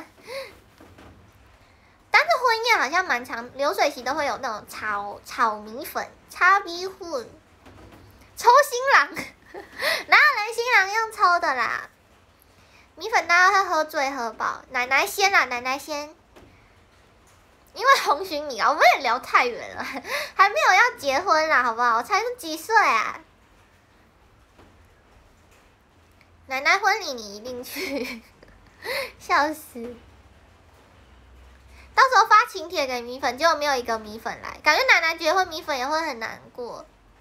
但是婚宴好像蛮常，流水席都会有那种炒米粉、炒米粉、抽新郎，哪有人新郎用抽的啦？米粉大家会喝醉喝饱，奶奶先啦，奶奶先。因为红鲟米啊，我们也聊太远了，还没有要结婚啦，好不好？我才是几岁啊？奶奶婚礼你一定去，笑死！到时候发请帖给米粉，结果没有一个米粉来，感觉奶奶结婚米粉也会很难过。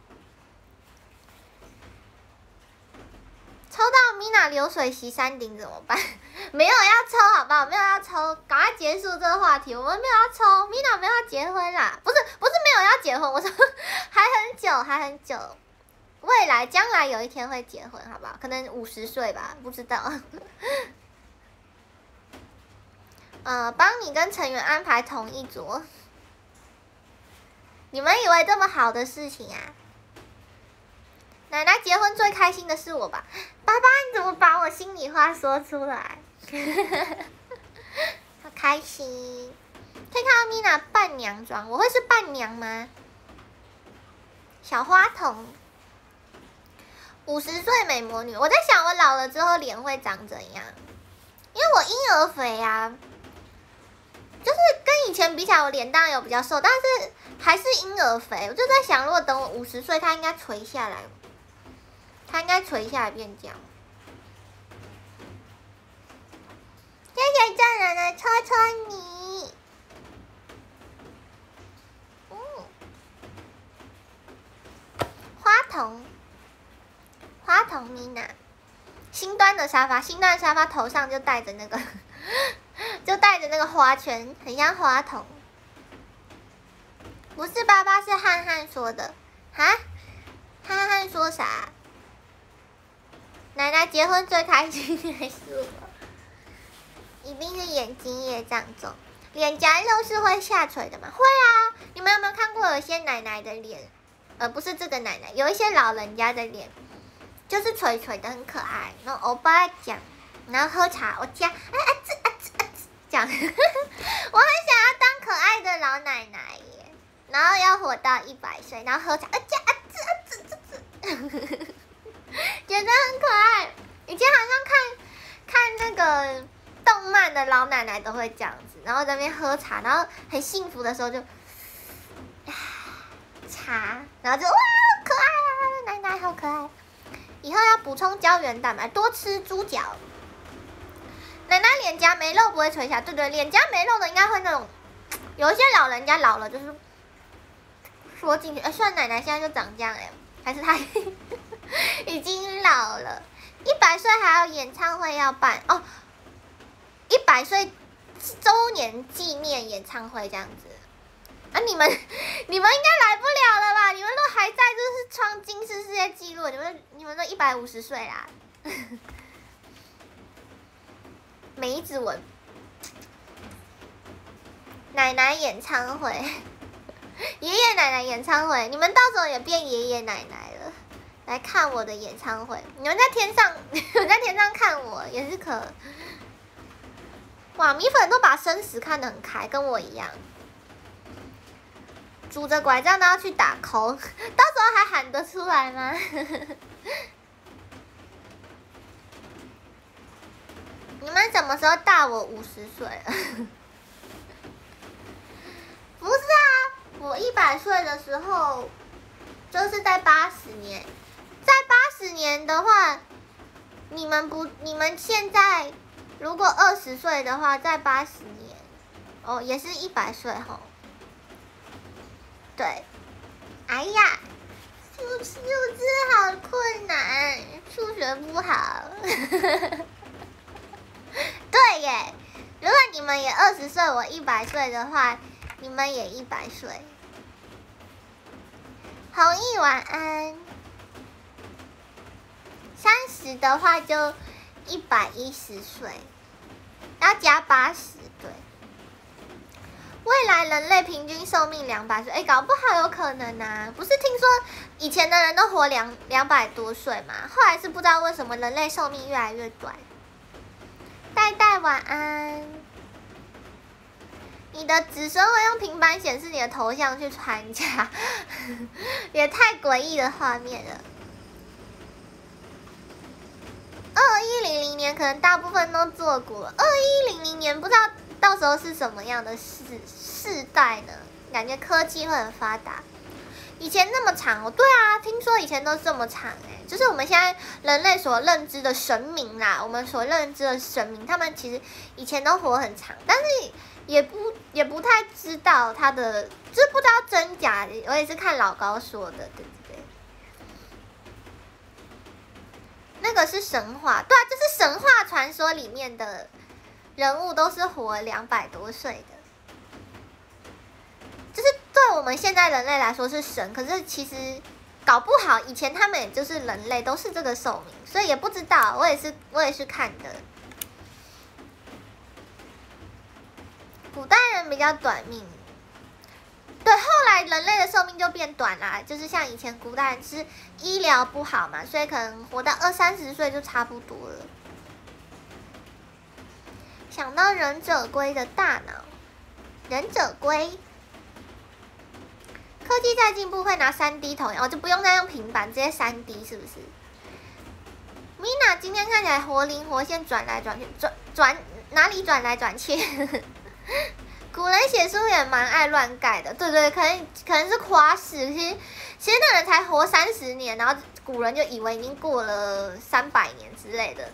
抽到 Mina 流水席山顶怎么办？没有要抽，好不好？没有要抽，赶快结束这个话题。我们没有要抽 ，Mina 没有要结婚啦，不是没有要结婚，我说还很久。未来将来有一天会结婚，好不好？可能50岁吧，不知道。帮你跟成员安排同一桌。你们以为这么好的事情啊？奶奶结婚最开心的是我吧？爸爸，你怎么把我心里话说出来？好开心！可以看到 Mina 伴娘装，我会是伴娘吗？小花童。50岁美魔女，我在想我老了之后脸会长怎样？因为我婴儿肥啊，就是跟以前比起来，我脸当然有比较瘦，但是还是婴儿肥。我就在想，如果等我50岁，它应该垂下来，变这样。谢谢证人的戳戳你。花童 Mina， 新端的沙发头上就戴着那个，花圈，很像花童。不是爸爸，是汉汉说的。哈？汉汉说啥？奶奶结婚最开心的是我，一定是眼睛业障重。脸颊肉是会下垂的吗？会啊！你们有没有看过有些奶奶的脸？不是这个奶奶，有一些老人家的脸。就是垂垂的很可爱，然后欧巴讲，然后喝茶，我家讲，我很想要当可爱的老奶奶耶，然后要活到100岁，然后喝茶，觉得很可爱。以前好像看那个动漫的老奶奶都会这样子，然后在那边喝茶，然后很幸福的时候就茶，然后就哇好可爱啊，奶奶好可爱。以后要补充胶原蛋白，多吃猪脚。奶奶脸颊没肉不会垂下，对，脸颊没肉的应该会那种，有一些老人家老了就是缩进去。虽然奶奶现在就长这样还是她已经老了。100岁还有演唱会要办哦，100岁周年纪念演唱会这样子。啊，你们应该来不了了吧？你们都还在，就是创金氏世界纪录。你们都150岁啦。梅子文，奶奶演唱会，爷爷奶奶演唱会，你们到时候也变爷爷奶奶了，来看我的演唱会。你们在天上看我也是可。哇，米粉都把生死看得很开，跟我一样。 拄着拐杖都要去打 call， 到时候还喊得出来吗？你们什么时候大我50岁了？不是啊，我100岁的时候，就是在80年，在80年的话，你们现在如果20岁的话，在80年，哦，也是100岁吼。对，哎呀，数字好困难，数学不好。对耶，如果你们也20岁，我100岁的话，你们也100岁。弘毅晚安。30的话就110岁，要加80，对。未来人类平均寿命200岁，搞不好有可能啊！不是听说以前的人都活200多岁嘛？后来是不知道为什么人类寿命越来越短。戴戴晚安。你的子孙会用平板显示你的头像去传家，也太诡异的画面了。2100年可能大部分都做过，2100年不知道到时候是什么样的世代呢？感觉科技会很发达。以前那么长哦，对啊，听说以前都这么长就是我们现在人类所认知的神明啦，我们所认知的神明，他们其实以前都活很长，但是也不太知道他的，就是不知道真假，我也是看老高说的，对不对？那个是神话，对啊，就是神话传说里面的人物都是活200多岁的，就是对我们现在人类来说是神，可是其实搞不好以前他们也就是人类，都是这个寿命，所以也不知道，我也是看的。古代人比较短命，对，后来人类的寿命就变短啦，就是像以前古代人是医疗不好嘛，所以可能活到20-30岁就差不多了。想到忍者龟的大脑，忍者龟，科技再进步会拿3D 投影，就不用再用平板，直接3D 是不是 ？Mina 今天看起来活灵活现，转来转去，转哪里转来转去？古人写书也蛮爱乱盖的，对，可能是夸饰，其实那人才活30年，然后古人就以为已经过了300年之类的。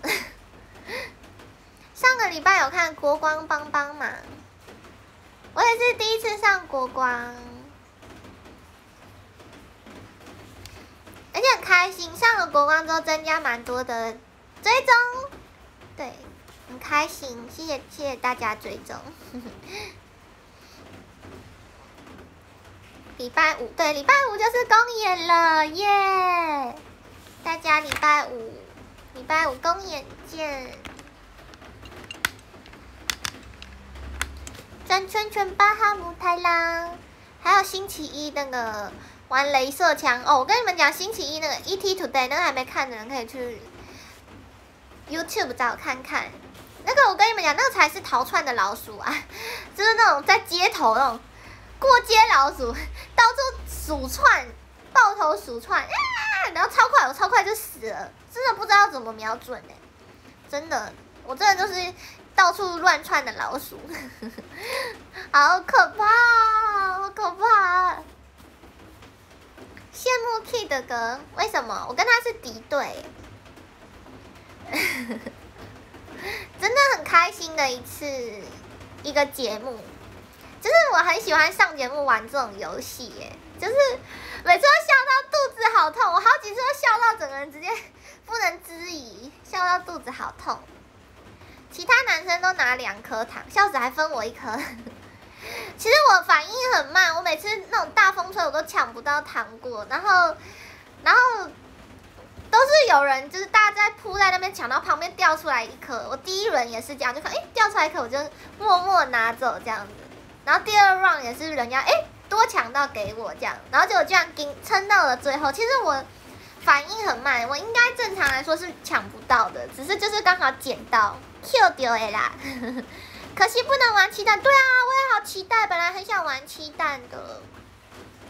上个礼拜有看国光帮帮嘛，我也是第一次上国光，而且很开心，上了国光之后增加蛮多的追踪，对，很开心，谢谢大家追踪。礼拜五，对，礼拜五就是公演了耶！大家礼拜五公演见。转圈圈巴哈姆太郎，还有星期一那个玩镭射枪哦，我跟你们讲，星期一那个 ET Today 那个还没看的人可以去 YouTube 找看看。那个我跟你们讲，那个才是逃窜的老鼠啊，就是那种在街头那种过街老鼠，到处鼠窜，抱头鼠窜，然后我超快就死了，真的不知道怎么瞄准真的，我真的就是到处乱窜的老鼠，好可怕，好可怕！羡慕 Kid 哥，为什么？我跟他是敌对。真的很开心的一个节目，就是我很喜欢上节目玩这种游戏就是每次都笑到肚子好痛，我好几次都笑到整个人直接不能支椅，笑到肚子好痛。其他男生都拿2颗糖，笑死还分我1颗。其实我反应很慢，我每次那种大风吹我都抢不到糖果，然后都是有人就是大家在扑在那边抢到旁边掉出来1颗，我第一轮也是这样，就看掉出来1颗我就默默拿走这样子，然后第2 round 也是人家多抢到给我这样，然后就这样撑到了最后。其实我反应很慢，我应该正常来说是抢不到的，只是就是刚好捡到 Q 掉的啦。可惜不能玩鸡蛋，对啊，我也好期待，本来很想玩鸡蛋的。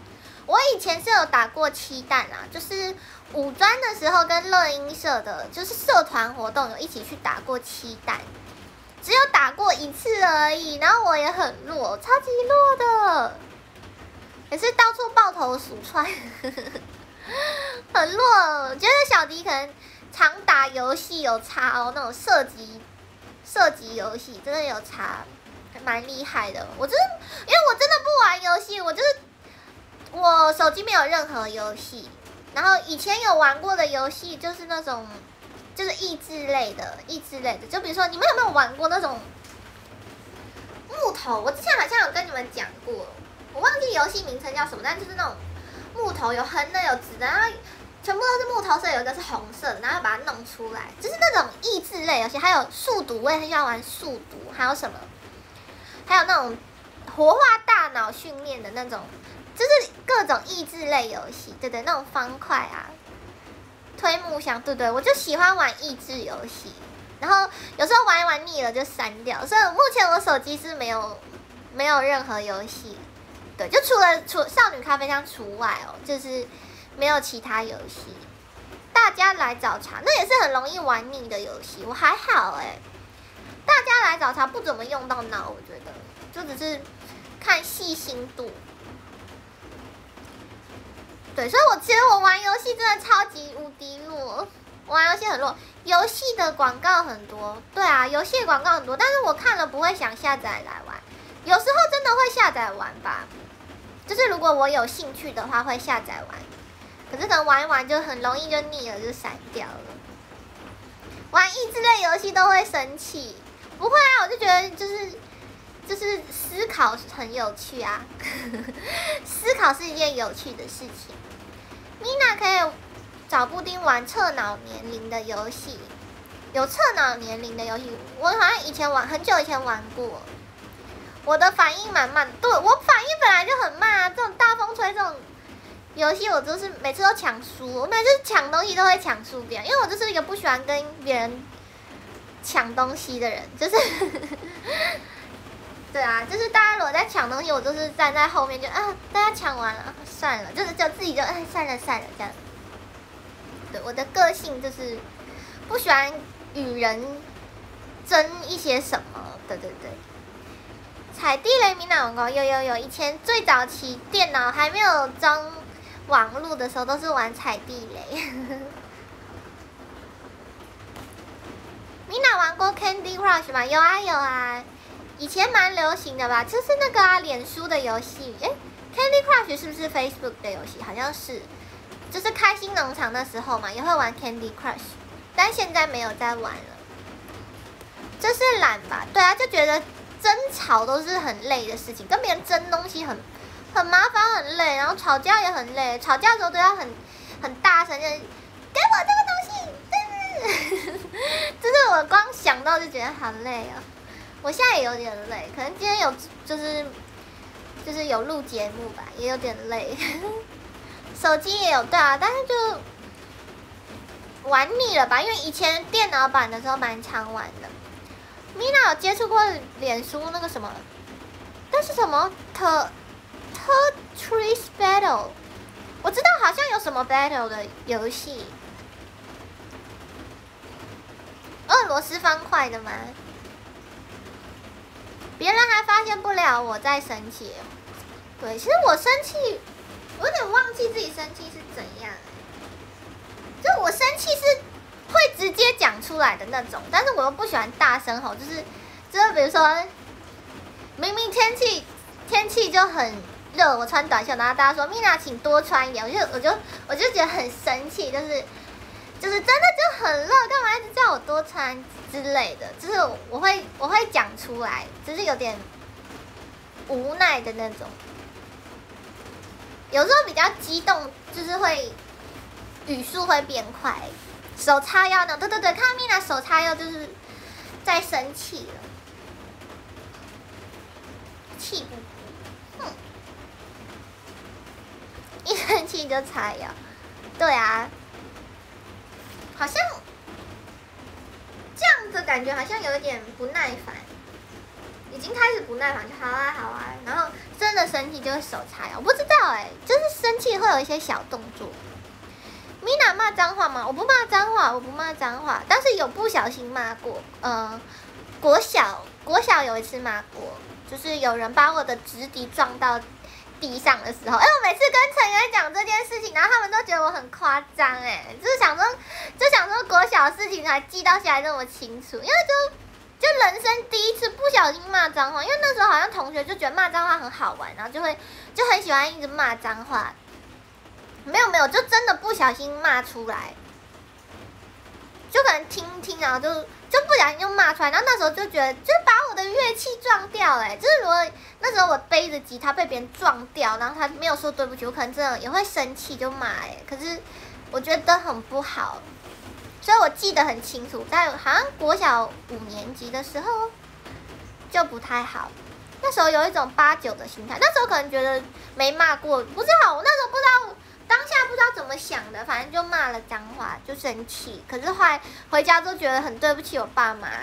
我以前是有打过漆弹啦，就是五专的时候跟乐音社的，就是社团活动有一起去打过漆弹，只有打过一次而已。然后我也很弱，超级弱的，也是到处抱头鼠窜，很弱。我觉得小迪可能常打游戏有差哦，那种射击游戏真的有差，蛮厉害的。我真的，因为我真的不玩游戏，我手机没有任何游戏。然后以前有玩过的游戏就是那种，就是益智类的，就比如说你们有没有玩过那种木头？我之前好像有跟你们讲过，我忘记游戏名称叫什么，但就是那种木头有横的有直的，然后全部都是木头色，有一个是红色的，然后把它弄出来，就是那种益智类游戏。还有数独，我也很喜欢玩数独，还有什么？还有那种活化大脑训练的那种。就是各种益智类游戏，对对，那种方块啊，推木箱，对对，我就喜欢玩益智游戏。然后有时候玩一玩腻了就删掉，所以目前我手机是没有任何游戏，对，就除少女咖啡香除外哦，就是没有其他游戏。大家来找茬，那也是很容易玩腻的游戏，我还好哎。大家来找茬不怎么用到脑，我觉得就只是看细心度。对，所以其实我玩游戏真的超级无敌弱，我玩游戏很弱，游戏的广告很多，对啊，游戏广告很多，但是我看了不会想下载来玩，有时候真的会下载玩吧，就是如果我有兴趣的话会下载玩，可是可能玩一玩就很容易就腻了，就删掉了。玩益智类游戏都会生气，不会啊，我就觉得就是思考很有趣啊，思考是一件有趣的事情。Mina 可以找布丁玩测脑年龄的游戏，有测脑年龄的游戏，我好像很久以前玩过。我的反应蛮慢，对，我反应本来就很慢啊，这种大风吹这种游戏我就是每次都抢输，我每次抢东西都会抢输别人，因为我就是一个不喜欢跟别人抢东西的人，就是对啊，就是大家如果在抢东西，我就是站在后面就大家抢完了算了，就自己就算了这样。对，我的个性就是不喜欢与人争一些什么，对。踩地雷Mina玩过，有，以前最早期电脑还没有装网络的时候，都是玩踩地雷。Mina玩过 Candy Crush 吗？有啊。以前蛮流行的吧，就是那个脸书的游戏。Candy Crush 是不是 Facebook 的游戏？好像是，就是开心农场的时候嘛，也会玩 Candy Crush， 但现在没有在玩了。就是懒吧，对啊，就觉得争吵都是很累的事情，跟别人争东西很麻烦很累，然后吵架也很累，吵架的时候都要很大声，就是给我这个东西，就是我光想到就觉得好累哦。我现在也有点累，可能今天有就是有录节目吧，也有点累。手机也有，对啊，但是就玩腻了吧，因为以前电脑版的时候蛮常玩的。Mina 有接触过脸书那个什么，那是什么Tetris Battle， 我知道好像有什么 Battle 的游戏，俄罗斯方块的吗？别人还发现不了我在生气。对，其实我生气，我有点忘记自己生气是怎样。就我生气是会直接讲出来的那种，但是我又不喜欢大声吼，就是比如说，明明天气就很热，我穿短袖，然后大家说 Mina 请多穿一点，我就觉得很生气，就是真的就很热，干嘛一直叫我多穿之类的，就是我会讲出来，只是有点无奈的那种。有时候比较激动，就是会语速会变快，手叉腰呢，对，看到 Mina 手叉腰就是在生气了，气不，一生气就叉腰，对啊。好像这样子感觉好像有点不耐烦， 已经开始不耐烦，就好啊好啊，然后真的生气就会手叉腰。我不知道就是生气会有一些小动作。米娜骂脏话吗？我不骂脏话，我不骂脏话，但是有不小心骂过。国小有一次骂过，就是有人把我的直笛撞到地上的时候，我每次跟成员讲这件事情，然后他们都觉得我很夸张，就是想说国小的事情还记到现在这么清楚，因为就人生第一次不小心骂脏话，因为那时候好像同学就觉得骂脏话很好玩，然后就很喜欢一直骂脏话。没有，就真的不小心骂出来，就可能听，然后就不小心就骂出来，然后那时候就觉得就把我的乐器撞掉就是如果那时候我背着吉他被别人撞掉，然后他没有说对不起，我可能真的也会生气就骂可是我觉得很不好，所以我记得很清楚，在好像国小5年级的时候就不太好，那时候有一种8、9的心态，那时候可能觉得没骂过不是好，我那时候不知道。当下不知道怎么想的，反正就骂了脏话，就生气。可是后来回家都觉得很对不起我爸妈。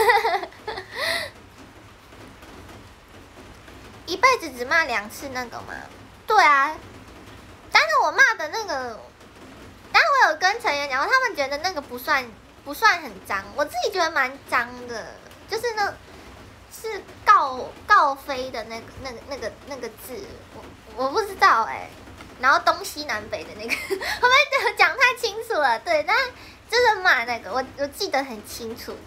一辈子只骂2次那个吗？对啊，但是我骂的那个，但是我有跟成员讲过，他们觉得那个不算很脏，我自己觉得蛮脏的，就是是告飞的那个字，我不知道然后东西南北的那个，会不会讲太清楚了？对，但就是骂那个，我记得很清楚。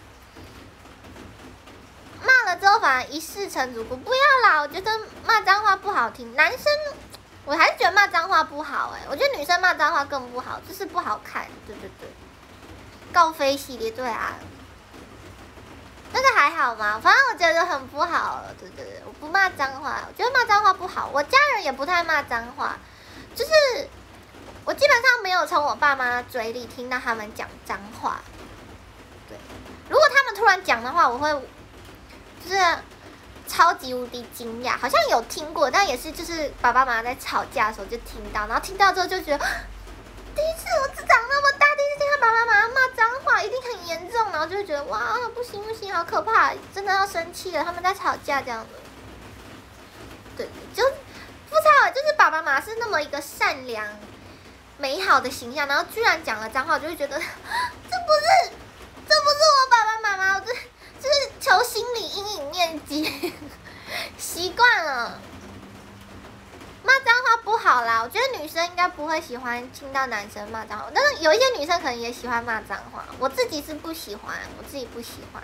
骂了之后反而一世成主顾，不要啦！我觉得骂脏话不好听，男生我还是觉得骂脏话不好我觉得女生骂脏话更不好，就是不好看。对，告飞系列对啊，那个还好吗？反正我觉得很不好。对，我不骂脏话，我觉得骂脏话不好，我家人也不太骂脏话。就是我基本上没有从我爸妈嘴里听到他们讲脏话，对。如果他们突然讲的话，我会就是超级无敌惊讶，好像有听过，但也是就是爸爸妈妈在吵架的时候就听到，然后听到之后就觉得第一次我长那么大，第一次听到爸爸妈妈骂脏话，一定很严重，然后就会觉得哇不行，好可怕，真的要生气了，他们在吵架这样子，对，就。不知道，就是爸爸妈妈是那么一个善良、美好的形象，然后居然讲了脏话，我就会觉得这不是我爸爸妈妈，我就是求心理阴影面积，习惯了。骂脏话不好啦，我觉得女生应该不会喜欢听到男生骂脏话，但是有一些女生可能也喜欢骂脏话，我自己是不喜欢，我自己不喜欢。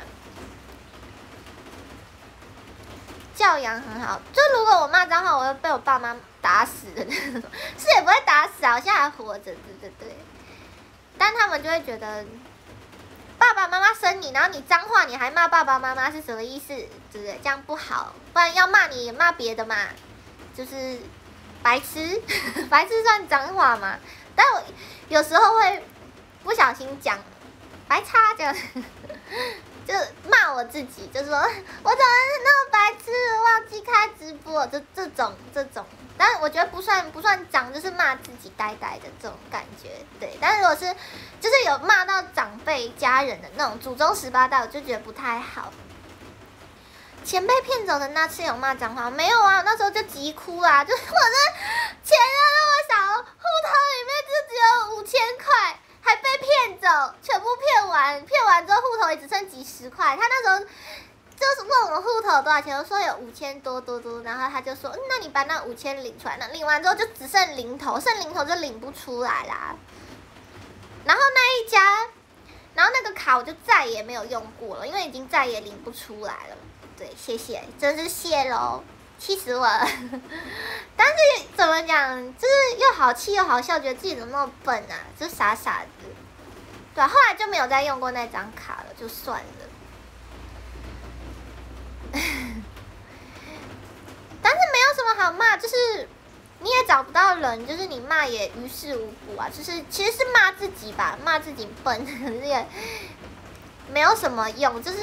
教养很好，就如果我骂脏话，我会被我爸妈打死的那种，是也不会打死啊，我现在还活着，对。但他们就会觉得，爸爸妈妈生你，然后你脏话你还骂爸爸妈妈是什么意思？对不对？这样不好，不然要骂你也骂别的嘛，就是白痴，白痴算脏话嘛？但我有时候会不小心讲白叉这样。就骂我自己，就说我怎么那么白痴，忘记开直播，就这种，但是我觉得不算脏，就是骂自己呆呆的这种感觉，对。但是如果是就是有骂到长辈家人的那种祖宗18代，我就觉得不太好。钱被骗走的那次有骂脏话没有啊？那时候就急哭啦，就是我的钱那么少，户头里面就只有5000块。还被骗走，全部骗完之后户头也只剩几十块。他那时候就是问我户头有多少钱，我说有5000多，然后他就说，那你把那5000领出来，那领完之后就只剩零头，剩零头就领不出来啦。然后然后那个卡我就再也没有用过了，因为已经再也领不出来了。对，谢谢，真是谢喽。气死我了！但是怎么讲，就是又好气又好笑，觉得自己怎么那么笨啊，就傻傻的。对啊，后来就没有再用过那张卡了，就算了。但是没有什么好骂，就是你也找不到人，就是你骂也于事无补啊。就是其实是骂自己吧，骂自己笨，可是也没有什么用，就是。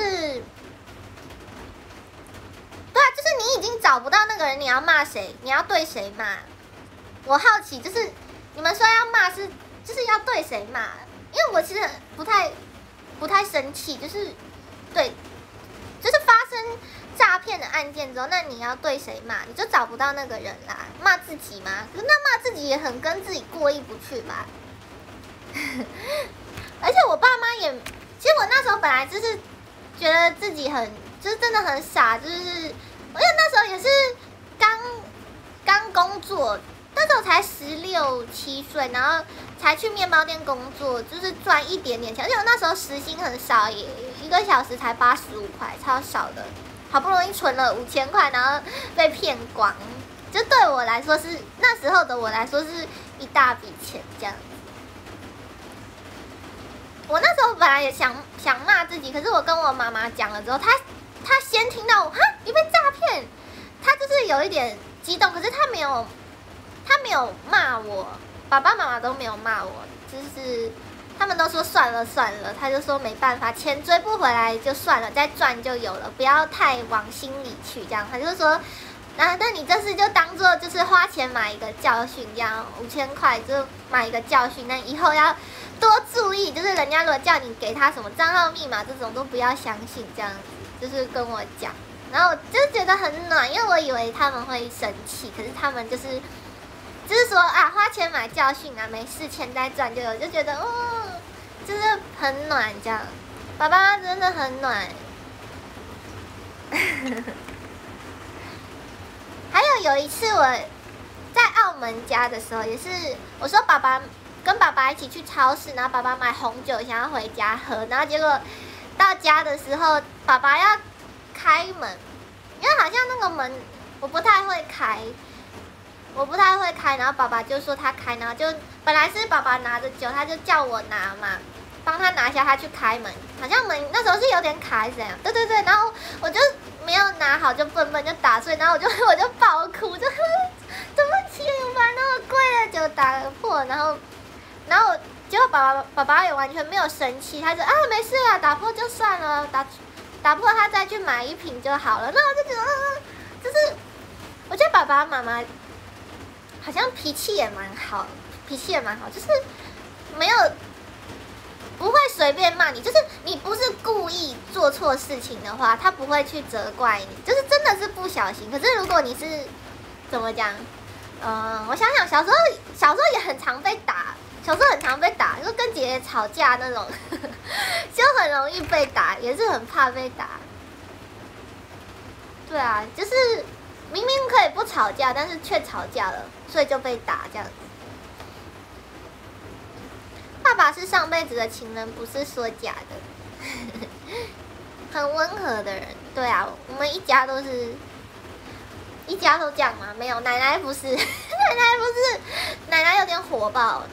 对啊，就是你已经找不到那个人，你要骂谁？你要对谁骂？我好奇，就是你们说要骂就是要对谁骂？因为我其实不太生气，就是对，就是发生诈骗的案件之后，那你要对谁骂？你就找不到那个人啦，骂自己吗？可是那骂自己也很跟自己过意不去吧。而且我爸妈也，其实我那时候本来就是觉得自己就是真的很傻，就是因为那时候也是刚工作。那时候才16、17岁，然后才去面包店工作，就是赚一点点钱。而且我那时候时薪很少，也1个小时才85块，超少的。好不容易存了5000块，然后被骗光，就对我来说是那时候的我来说是一大笔钱这样子。我那时候本来也想骂自己，可是我跟我妈妈讲了之后，她先听到我哈你被诈骗，她就是有一点激动，可是她没有骂我，爸爸妈妈都没有骂我，就是他们都说算了，他就说没办法，钱追不回来就算了，再赚就有了，不要太往心里去，这样他就说，那你这次就当做就是花钱买一个教训，这样5000块就买一个教训，那以后要多注意，就是人家如果叫你给他什么账号密码这种都不要相信，这样子就是跟我讲，然后我就觉得很暖，因为我以为他们会生气，可是他们就是说啊，花钱买教训啊，没事钱再赚就有，就觉得就是很暖这样。爸爸真的很暖。还有一次我在澳门家的时候，也是我说跟爸爸一起去超市，然后爸爸买红酒想要回家喝，然后结果到家的时候，爸爸要开门，因为好像那个门我不太会开，然后爸爸就说他开，然后就本来是爸爸拿着酒，他就叫我拿嘛，帮他拿下，他去开门，好像门那时候是有点卡还是怎样，对，然后我就没有拿好，就笨就打碎，然后我就爆哭，就对不起，我把那么贵的酒打了破，然后结果爸爸也完全没有生气，他就啊没事啊，打破就算了，打破他再去买一瓶就好了，那我就觉得就是我觉得爸爸妈妈好像脾气也蛮好，就是不会随便骂你，就是你不是故意做错事情的话，他不会去责怪你，就是真的是不小心。可是如果你是怎么讲？我想想，小时候也很常被打，就跟姐姐吵架那种，就很容易被打，也是很怕被打。对啊，就是明明可以不吵架，但是却吵架了，所以就被打这样子。爸爸是上辈子的情人，不是说假的，很温和的人。对啊，我们一家都这样吗？没有，奶奶不是，奶奶有点火爆，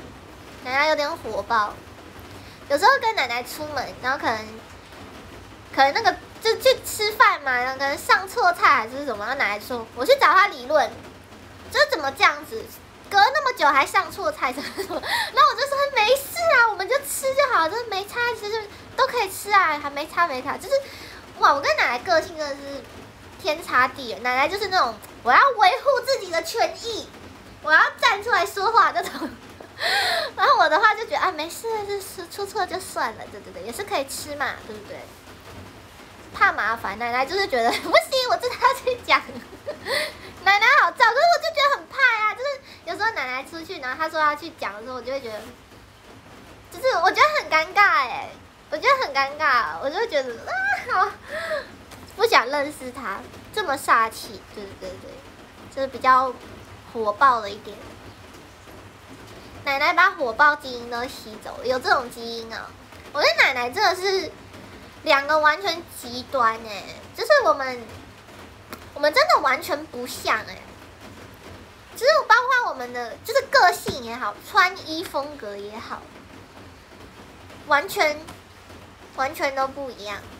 有时候跟奶奶出门，然后可能那个就去吃饭嘛，然后可能上错菜还是什么，然后奶奶说我去找他理论，这怎么这样子？隔那么久还上错菜什么，然后我就说没事啊，我们就吃就好，就是没差，其实都可以吃啊，还没差，就是哇，我跟奶奶个性真的是天差地远。奶奶就是那种我要维护自己的权益，我要站出来说话那种，然后我的话就觉得啊没事，就是出错就算了，对，也是可以吃嘛，对不对？怕麻烦，奶奶就是觉得不行，我真的要去讲。奶奶好照，可是我就觉得很怕呀，就是有时候奶奶出去，然后她说要去讲的时候，我就会觉得，就是我觉得很尴尬我就会觉得好，不想认识她，这么煞气，对，就是比较火爆了一点。奶奶把火爆基因都吸走了，有这种基因啊？我跟奶奶真的是两个完全极端就是我们真的完全不像就是包括我们的就是个性也好，穿衣风格也好，完全都不一样。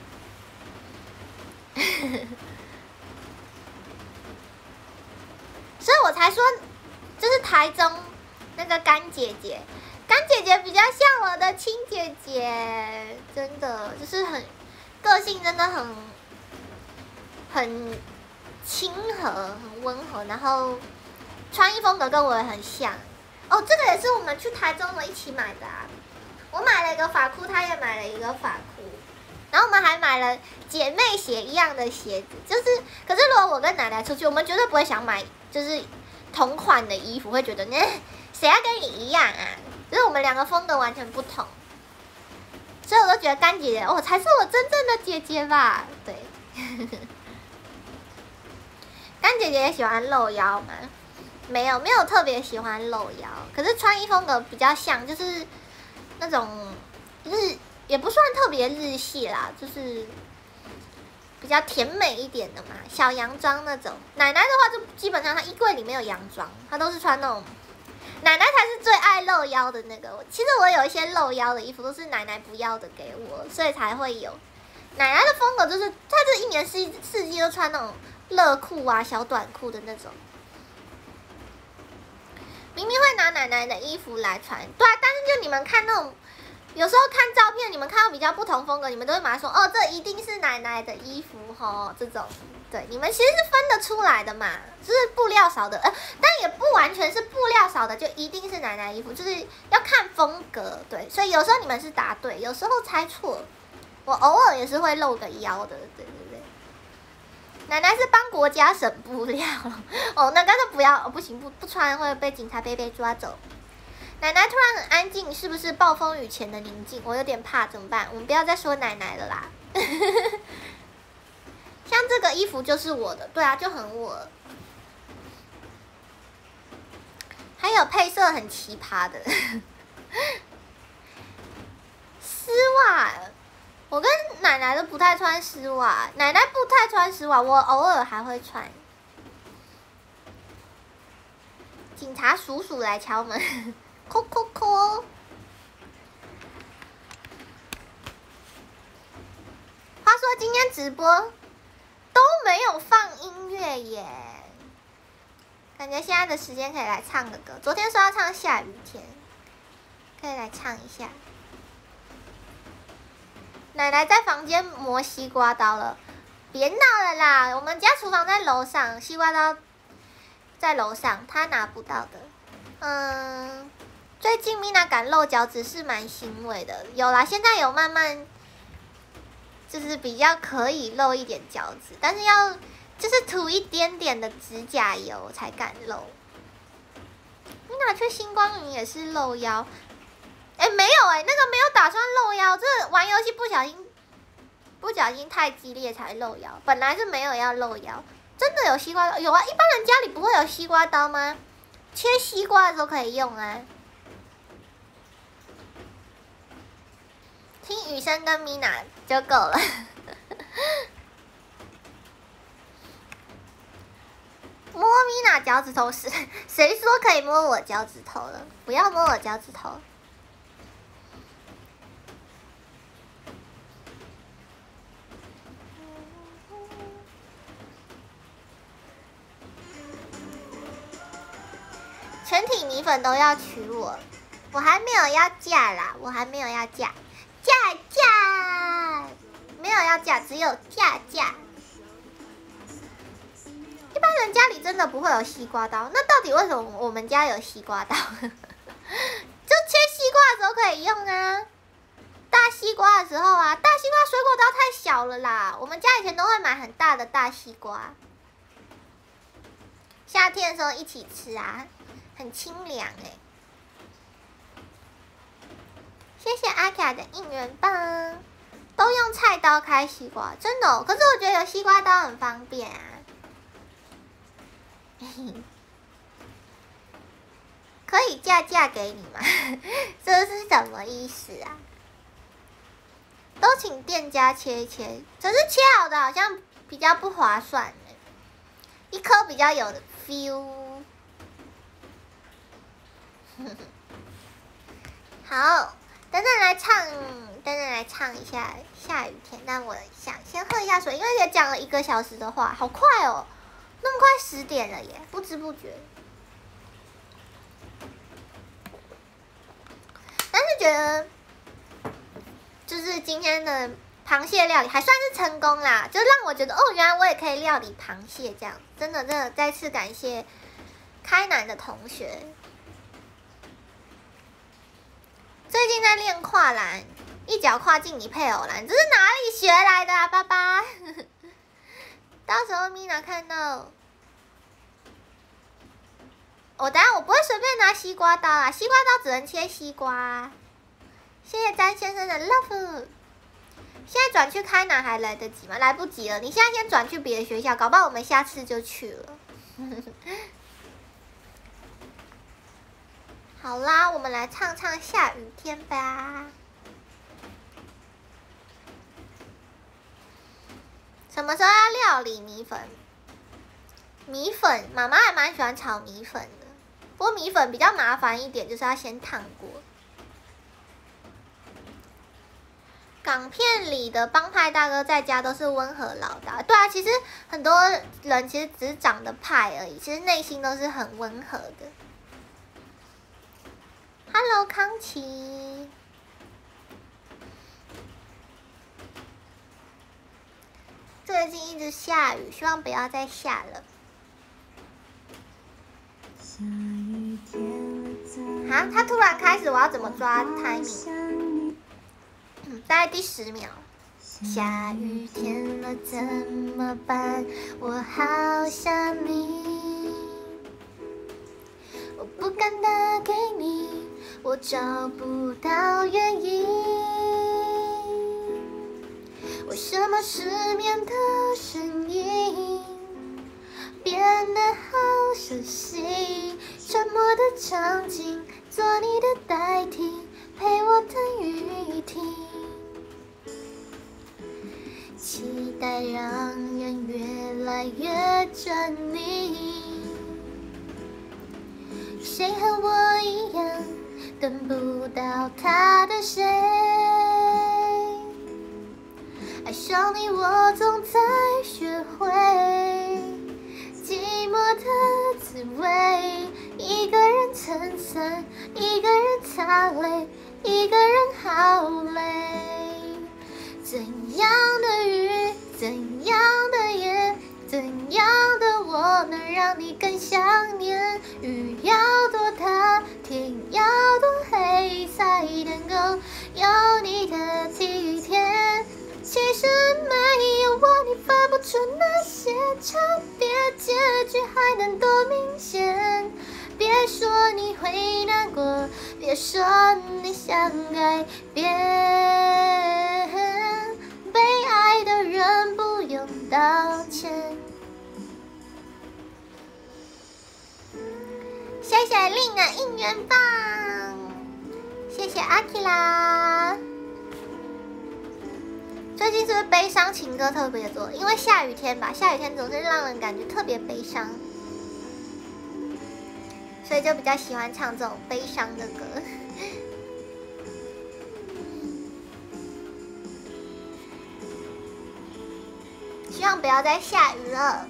所以我才说，就是台中那个干姐姐比较像我的亲姐姐，真的就是个性真的很亲和，很温和，然后穿衣风格跟我也很像。哦，这个也是我们去台中一起买的啊。我买了一个发箍，他也买了一个发箍， 然后我们还买了姐妹鞋一样的鞋子，可是如果我跟奶奶出去，我们绝对不会想买就是同款的衣服，会觉得谁要跟你一样啊？就是我们两个风格完全不同，所以我都觉得干姐姐才是我真正的姐姐吧？对，干姐姐也喜欢露腰吗？没有特别喜欢露腰，可是穿衣风格比较像，就是那种也不算特别日系啦，就是比较甜美一点的嘛，小洋装那种。奶奶的话就基本上她衣柜里面有洋装，她都是穿那种。奶奶才是最爱露腰的那个。其实我有一些露腰的衣服都是奶奶不要的给我，所以才会有。奶奶的风格就是她这一年四季都穿那种热裤啊、小短裤的那种。明明会拿奶奶的衣服来穿，对啊，但是就你们看那种。有时候看照片，你们看到比较不同风格，你们都会马上说这一定是奶奶的衣服吼，这种，对，你们其实是分得出来的嘛，就是布料少的，但也不完全是布料少的就一定是奶奶衣服，就是要看风格，对，所以有时候你们是答对，有时候猜错，我偶尔也是会露个腰的，对。奶奶是帮国家省布料，那干脆不要，不行，不穿会被警察被抓走。奶奶突然很安静，是不是暴风雨前的宁静？我有点怕，怎么办？我们不要再说奶奶了啦。像这个衣服就是我的，对啊，就很我。还有配色很奇葩的丝袜，我跟奶奶都不太穿丝袜，奶奶不太穿丝袜，我偶尔还会穿。警察叔叔来敲门。扣扣扣！话说今天直播都没有放音乐耶，感觉现在的时间可以来唱个歌。昨天说要唱下雨天，可以来唱一下。奶奶在房间磨西瓜刀了，别闹了啦！我们家厨房在楼上，西瓜刀在楼上，她拿不到的。最近米娜敢露脚趾是蛮欣慰的，有啦，现在有慢慢就是比较可以露一点脚趾，但是要就是涂一点点的指甲油才敢露。米娜去星光云也是露腰，没有那个没有打算露腰，这玩游戏不小心太激烈才露腰，本来是没有要露腰。真的有西瓜刀？有啊，一般人家里不会有西瓜刀吗？切西瓜的时候可以用啊。听雨生跟米娜就够了。摸米娜脚趾头时，谁说可以摸我脚趾头了？不要摸我脚趾头。全体米粉都要娶我，我还没有要嫁啦，我还没有要嫁。嫁，没有要嫁，只有嫁。一般人家里真的不会有西瓜刀，那到底为什么我们家有西瓜刀？就切西瓜的时候可以用啊，大西瓜的时候啊，大西瓜水果刀太小了啦，我们家以前都会买很大的大西瓜，夏天的时候一起吃啊，很清凉哎。谢谢阿卡的应援棒，都用菜刀开西瓜，真的哦。可是我觉得有西瓜刀很方便啊。可以嫁给你吗？这是什么意思啊？都请店家切一切，可是切好的好像比较不划算，一颗比较有的 feel。好。等等来唱一下下雨天。但我想先喝一下水，因为也讲了1个小时的话，好快哦，那么快10点了耶，不知不觉。但是觉得，就是今天的螃蟹料理还算是成功啦，就让我觉得原来我也可以料理螃蟹这样，真的再次感谢开南的同学。最近在练跨栏， 一脚跨进你配偶栏，这是哪里学来的啊，爸爸？到时候 Mina 看到，等下我不会随便拿西瓜刀啊，西瓜刀只能切西瓜。谢谢詹先生的 love。现在转去开南还来得及吗？来不及了，你现在先转去别的学校，搞不好我们下次就去了。好啦，我们来唱唱下雨天吧。什么时候要料理米粉？米粉，妈妈还蛮喜欢炒米粉的，不过米粉比较麻烦一点，就是要先烫过。港片里的帮派大哥在家都是温和老大，对啊，其实很多人其实只是长得派而已，其实内心都是很温和的。Hello， 康琪。最近一直下雨，希望不要再下了。啊，他突然开始，我要怎么抓 timing？大概第10秒。下雨天了怎么办？我好想你，我不敢打给你，我找不到原因。为什么失眠的声音变得好熟悉？沉默的场景，做你的代替，陪我等雨停。期待让人越来越专一，谁和我一样等不到他的谁？爱上你我总在学会寂寞的滋味，一个人撑伞，一个人擦泪，一个人好累。怎样的雨，怎样的夜，怎样的我能让你更想念？雨要多大，天要多黑，才能够有你的体贴？其实没有我，你分不出那些差别，结局还能多明显？别说你会难过，别说你想改变，被爱的人不用道歉。谢谢令的应援棒，谢谢阿基拉。最近是不是悲伤情歌特别多？因为下雨天吧，下雨天总是让人感觉特别悲伤，所以就比较喜欢唱这种悲伤的歌。希望不要再下雨了。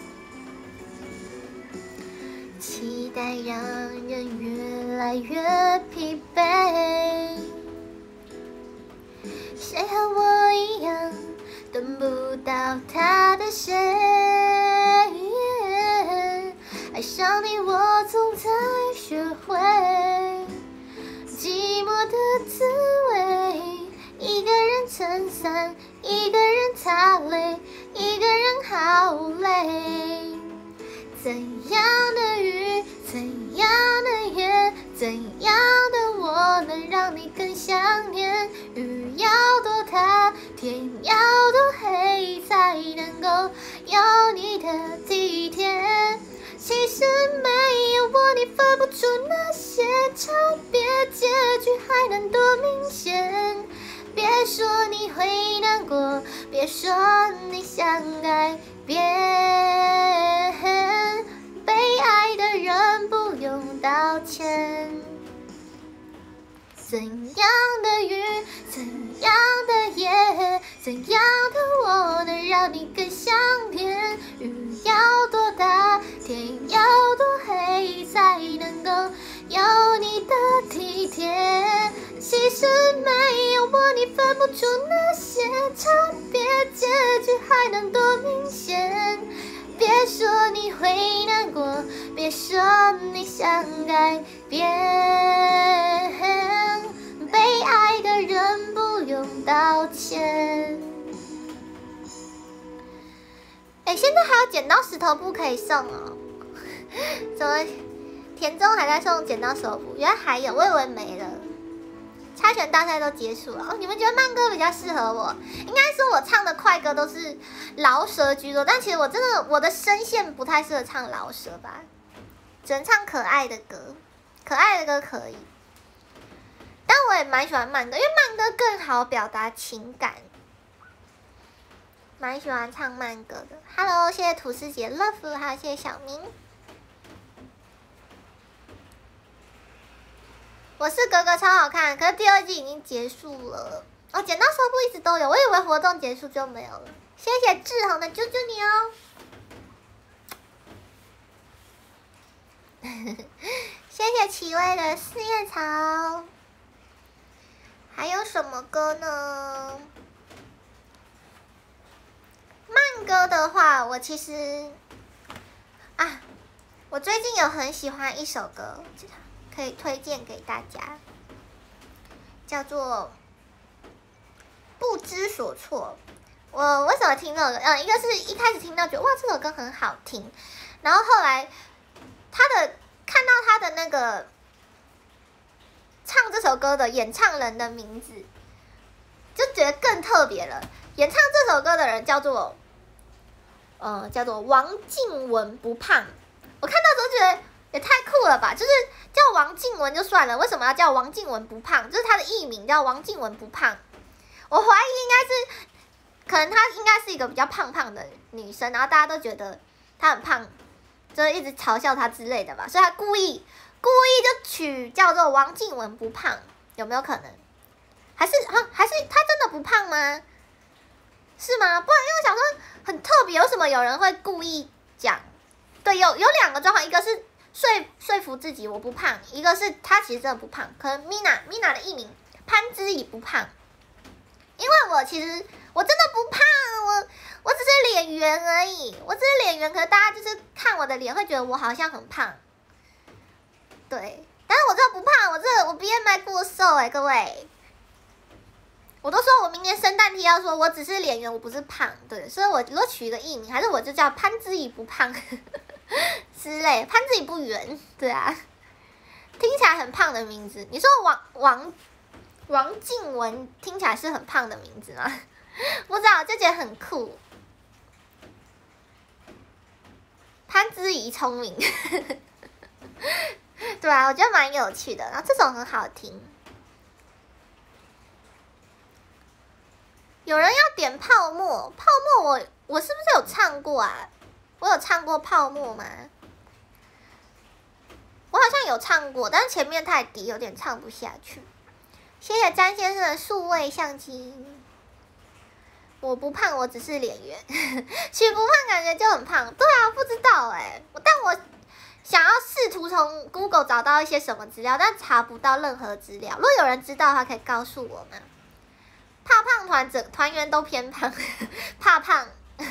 期待让人越来越疲惫，谁和我一样等不到他的谁？爱上你我总在学会寂寞的滋味，一个人撑伞，一个人擦泪，一个人好累。怎样的雨，怎样的夜，怎样的我能让你更想念？雨要多大，天要多黑，才能够有你的体贴？其实没有我，你分不出那些差别，结局还能多明显？别说你会难过，别说你想改变，被爱的人不用道歉。怎样的雨，怎样的夜，怎样的我能让你更想念？雨要多大，天要多黑，才能够有你的体贴？其实没有我，你分不出那些差别，结局还能多明显？别说你会难过，别说你想改变，被爱的人不用道歉。哎，现在还有剪刀石头布可以送哦。怎么田中还在送剪刀石头布？原来还有，我以为没了。猜拳大赛都结束了哦，你们觉得慢歌比较适合我？应该说我唱的快歌都是饶舌居多，但其实我真的我的声线不太适合唱饶舌吧，只能唱可爱的歌，可爱的歌可以。但我也蛮喜欢慢歌，因为慢歌更好表达情感，蛮喜欢唱慢歌的。Hello， 谢谢土司姐 Love， 还有谢谢小明。我是格格超好看，可是第2季已经结束了哦。剪刀石头布一直都有，我以为活动结束就没有了。谢谢志宏的啾啾你哦，谢谢齐薇的四叶草。还有什么歌呢？慢歌的话，我其实我最近有很喜欢一首歌。可以推荐给大家，叫做《不知所措》。我为什么听这首歌？一个是一开始听到觉得哇这首歌很好听，然后后来看到他的那个唱这首歌的演唱人的名字，就觉得更特别了。演唱这首歌的人叫做王靖雯不胖。我看到之后觉得也太酷了吧！就是叫王靖雯就算了，为什么要叫王靖雯不胖？就是她的艺名叫王靖雯不胖。我怀疑可能她应该是一个比较胖的女生，然后大家都觉得她很胖，就是一直嘲笑她之类的吧，所以她故意就取叫做王靖雯不胖，有没有可能？还是她真的不胖吗？是吗？不然因为我想说很特别，为什么有人会故意讲？对，有2个状况，一个是说服自己我不胖，一个是他其实真的不胖，可能 Mina 的艺名潘之怡不胖，因为我其实我真的不胖，我只是脸圆而已，我只是脸圆，可是大家就是看我的脸会觉得我好像很胖，对，但是我真的不胖，我 BMI 过瘦各位，我都说我明年圣诞 T 要说我只是脸圆，我不是胖，对，所以我如果取一个艺名，还是我就叫潘之怡不胖。之类，潘之怡不圆，对啊，听起来很胖的名字。你说王靖雯听起来是很胖的名字吗？不知道，就觉得很酷。潘之怡聪明，对啊，我觉得蛮有趣的。然后这首很好听。有人要点泡沫，我是不是有唱过啊？我有唱过泡沫吗？我好像有唱过，但是前面太低，有点唱不下去。谢谢詹先生的数位相机。我不胖，我只是脸圆。许不胖感觉就很胖，对啊，不知道但我想要试图从 Google 找到一些什么资料，但查不到任何资料。如果有人知道的话，可以告诉我们。怕胖团员都偏胖，怕胖。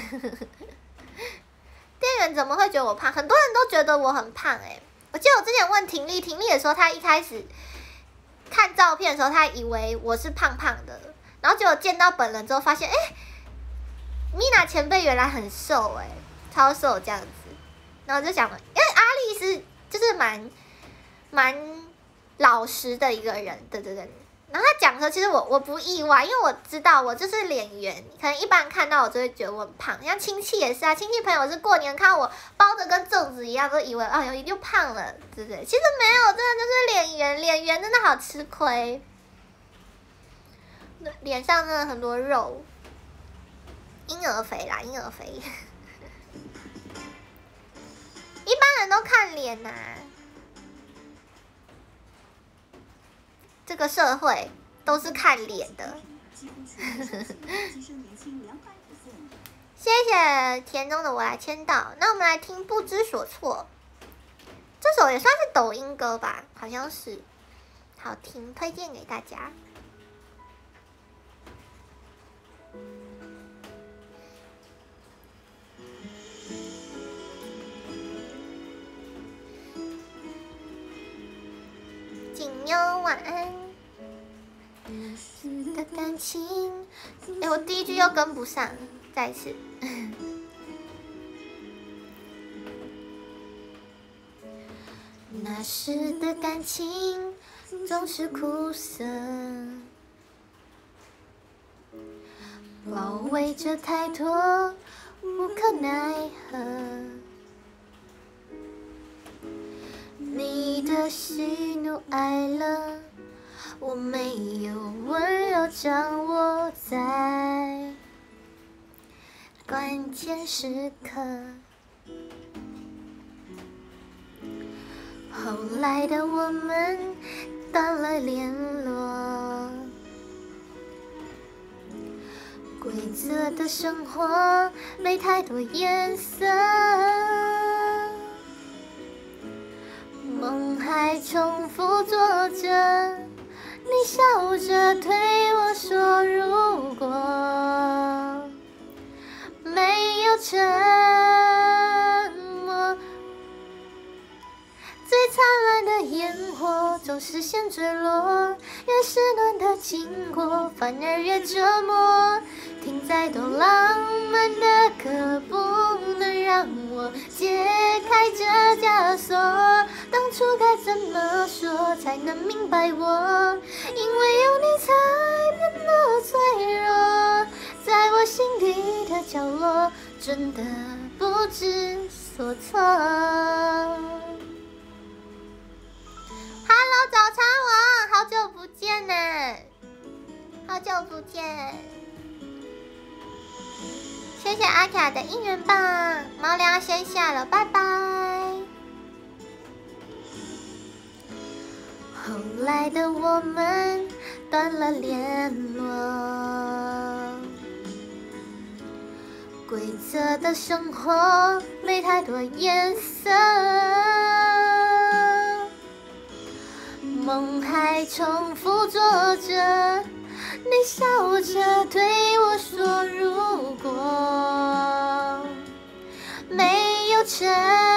店员怎么会觉得我胖？很多人都觉得我很胖我记得我之前问婷丽也说她一开始看照片的时候，她以为我是胖胖的，然后结果见到本人之后发现，Mina 前辈原来很瘦超瘦这样子，然后就想，因为阿丽是就是蛮老实的一个人，对。然后他讲的时候，其实我不意外，因为我知道我就是脸圆，可能一般人看到我就会觉得我很胖。像亲戚也是啊，亲戚朋友是过年看我包的跟粽子一样，都以为又胖了，对不对？其实没有，真的就是脸圆，脸圆真的好吃亏，脸上真的很多肉，婴儿肥啦，婴儿肥。一般人都看脸呐。这个社会都是看脸的。谢谢田中的我来签到。那我们来听不知所措，这首也算是抖音歌吧，好像是，好听，推荐给大家。锦妞晚安。 的感情。我第一句又跟不上，再一次。那时的感情总是苦涩，包围着太多无可奈何。你的喜怒哀乐，我没有温柔掌握在关键时刻。后来的我们断了联络，规则的生活没太多颜色，梦还重复做着，你笑着对我说如果没有沉默，最灿烂的烟火总是先坠落，越是暖的经过反而越折磨，听再多浪漫的歌不能让我解开这枷锁，当初该怎么说才能明白我，因为有你才变得脆弱，在我心底的角落真的不知所措。Hello， 早餐王，好久不见呢，好久不见。谢谢阿卡的应援棒，猫粮先下了，拜拜。后来的我们断了联络，规则的生活没太多颜色，梦还重复做着，你笑着对我说如果没有沉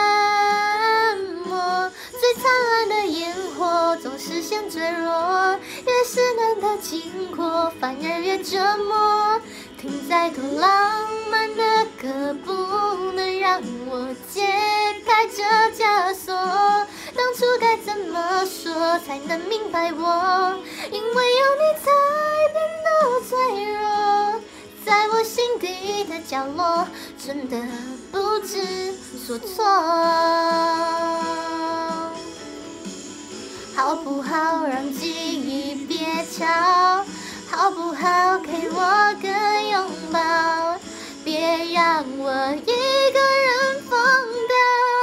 默，最灿烂的烟火总是先坠落，越是暖的经过反而越折磨，听再多浪漫的歌不能让我解开这枷锁，当初该怎么说才能明白我，因为有你才变得脆弱，在我心底的角落真的不知所措。好不好让记忆别吵，好不好给我个拥抱，别让我一个人疯掉，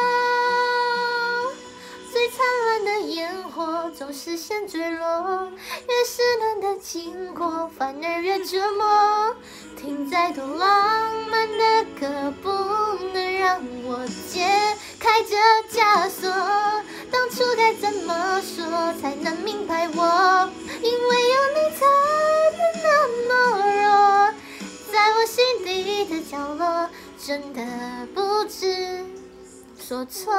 最灿烂的烟火总是先坠落，越是暖的经过反而越折磨，听再多浪漫的歌不能让我解开这枷锁，当初该怎么说才能明白我，因为有你才变得懦弱，在我心底的角落真的不知所措。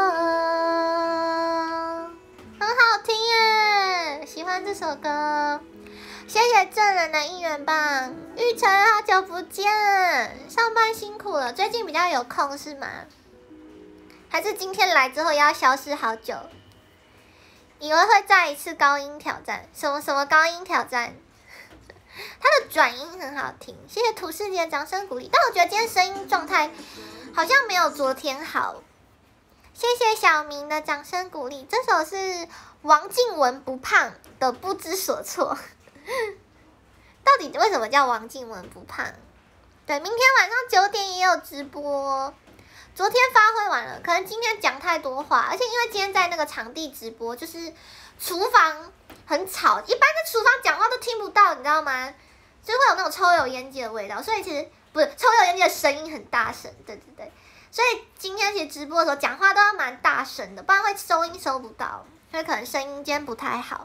很好听耶，喜欢这首歌。谢谢证人的应援棒，玉成好久不见，上班辛苦了，最近比较有空是吗？还是今天来之后要消失好久？以为会再一次高音挑战，什么高音挑战？他的转音很好听，谢谢土世杰掌声鼓励，但我觉得今天声音状态好像没有昨天好。谢谢小明的掌声鼓励，这首是王静雯不胖的不知所措。到底为什么叫王静雯不胖？对，明天晚上9点也有直播。昨天发挥完了，可能今天讲太多话，而且因为今天在那个场地直播，就是厨房很吵，一般在厨房讲话都听不到，你知道吗？就会有那种抽油烟机的味道，所以其实不是抽油烟机的声音很大声，对，所以今天其实直播的时候讲话都要蛮大声的，不然会收音收不到，所以可能声音今天不太好。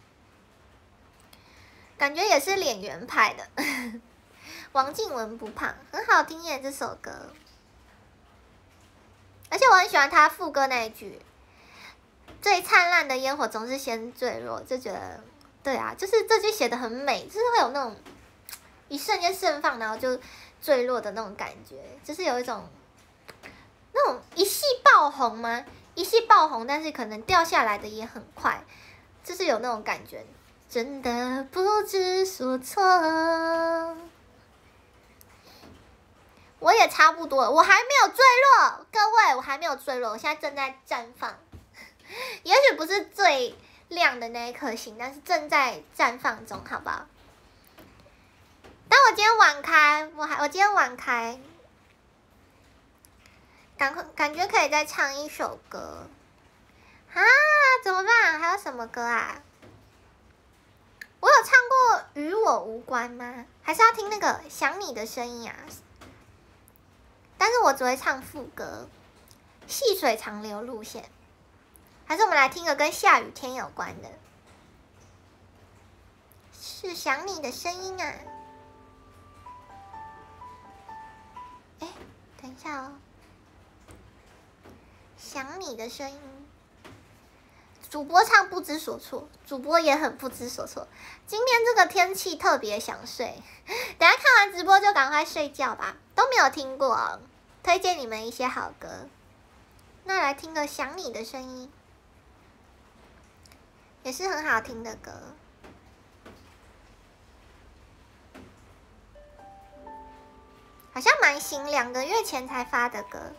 感觉也是脸圆派的，王静雯不胖，很好听耶这首歌，而且我很喜欢他副歌那一句，最灿烂的烟火总是先坠落，就觉得对啊，就是这句写的很美，就是会有那种一瞬间盛放，然后就坠落的那种感觉，就是有一种那种一夕爆红吗？一夕爆红，但是可能掉下来的也很快，就是有那种感觉，真的不知所措。我也差不多了，我还没有坠落，各位，我还没有坠落，我现在正在绽放。也许不是最亮的那一颗星，但是正在绽放中，好不好？但我今天晚开，我今天晚开，感觉可以再唱一首歌啊？怎么办？还有什么歌啊？我有唱过《与我无关》吗？还是要听那个想你的声音啊？但是我只会唱副歌，细水长流路线。还是我们来听个跟下雨天有关的，是想你的声音啊。哎，等一下哦，想你的声音。主播唱不知所措，主播也很不知所措。今天这个天气特别想睡，等下看完直播就赶快睡觉吧。都没有听过哦，推荐你们一些好歌。那来听个想你的声音，也是很好听的歌。好像蛮新，2个月前才发的歌。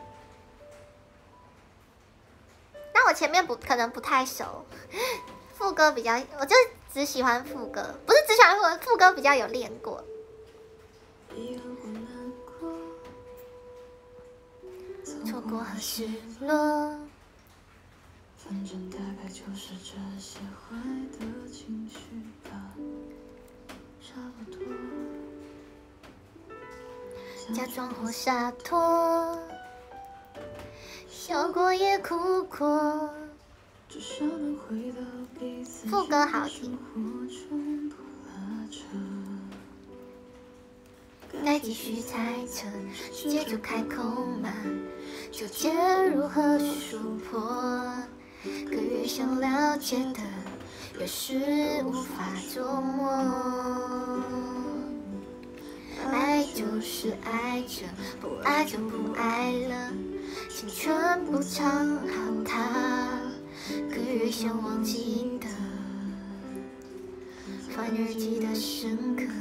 但我前面可能不太熟，副歌比较，我就只喜欢副歌，不是只喜欢副歌，副歌比较有练过。错过和失落，反正大概就是这些坏的情绪吧，差不多。假装或洒脱，笑过也哭过。副歌好听。该继续猜测，直接就开口吗？纠结如何说破，可越想了解的，越是无法琢磨。爱就是爱着，不爱就不爱了，青春不常好它，可越想忘记的，反而记得深刻。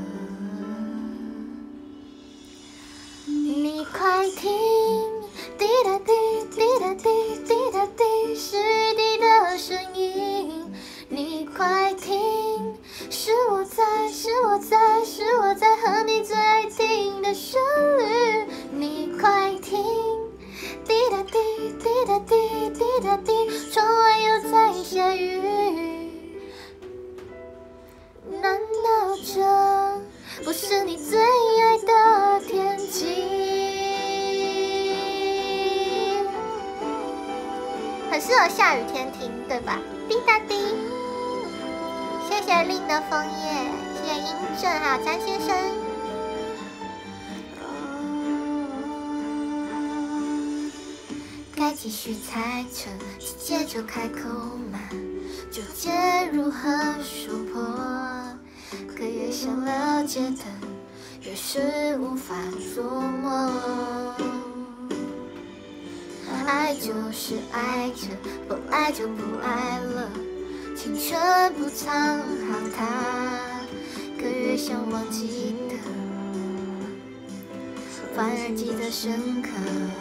你快听，滴答滴，滴答滴，滴答滴，是滴的声音。你快听，是我在，是我在，是我在和你最爱听的旋律。你快听，滴答滴，滴答滴，滴答滴，窗外又在下雨。难道这不是你最爱的天气？很适合下雨天听，对吧？滴答滴。谢谢令的枫叶，谢谢英正还有张先生。该继续猜测，直接就开口吗？纠结如何说破，可越想了解的，越是无法琢磨。爱就是爱着，不爱就不爱了，青春不常好它，可越想忘记的，反而记得深刻。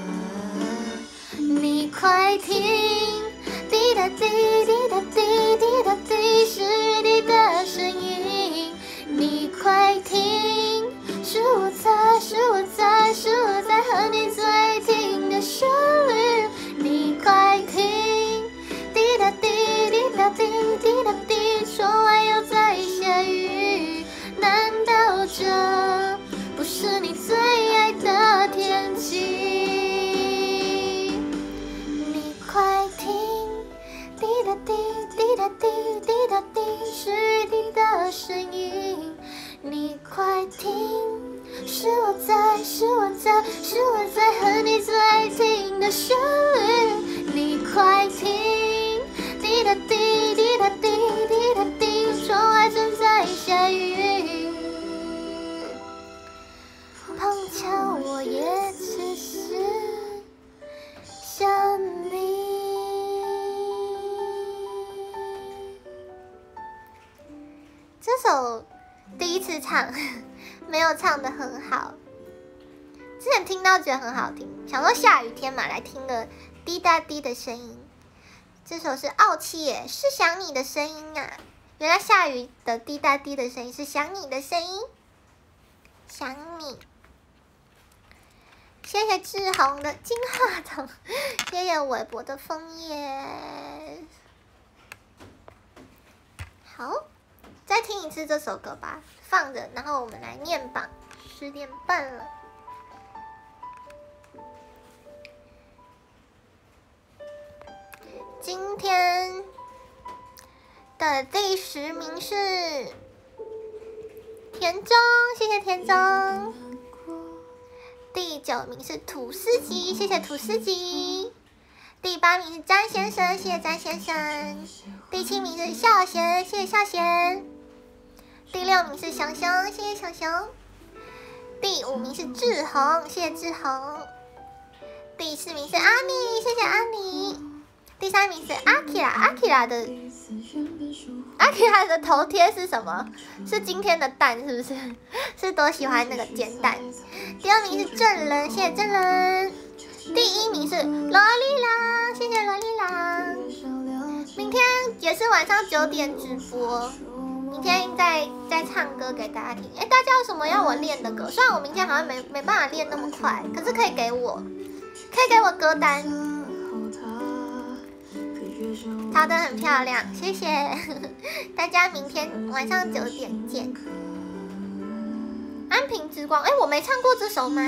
你快听，滴答滴，滴答滴，滴答滴，是你的声音。你快听，是我在，是我在，是我在和你最爱听的旋律。你快听，滴答滴，滴答滴，滴答滴，窗外又在下雨。难道这不是你最爱的天气？你快听，滴答滴，滴答滴，滴答滴，是你的声音。你快听，是我在，是我在，是我在和你最爱听的旋律。你快听，滴答滴，滴答滴，滴答滴， 也只是想你。这首第一次唱，没有唱得很好。之前听到觉得很好听，想说下雨天嘛，来听个滴答滴的声音。这首是傲气耶，是想你的声音啊！原来下雨的滴答滴的声音是想你的声音，想你。谢谢志宏的金话筒，谢谢微博的枫叶。好，再听一次这首歌吧，放着，然后我们来念榜。10点半了。今天的第10名是田中，谢谢田中。第9名是土司吉，谢谢土司吉。第8名是詹先生，谢谢詹先生。第7名是孝贤，谢谢孝贤。第6名是熊熊，谢谢熊熊。第5名是志宏，谢谢志宏。第4名是阿妮，谢谢阿妮。第3名是阿基拉，阿基拉的头贴是什么？是今天的蛋是不是？是多喜欢那个煎蛋。第2名是正人，谢谢正人。第1名是萝莉郎，谢谢萝莉郎。明天也是晚上9点直播，明天再唱歌给大家听。大家有什么要我练的歌？虽然我明天好像没办法练那么快，可是可以给我歌单。陶得很漂亮，谢谢大家，明天晚上9点见。安平之光，我没唱过这首吗？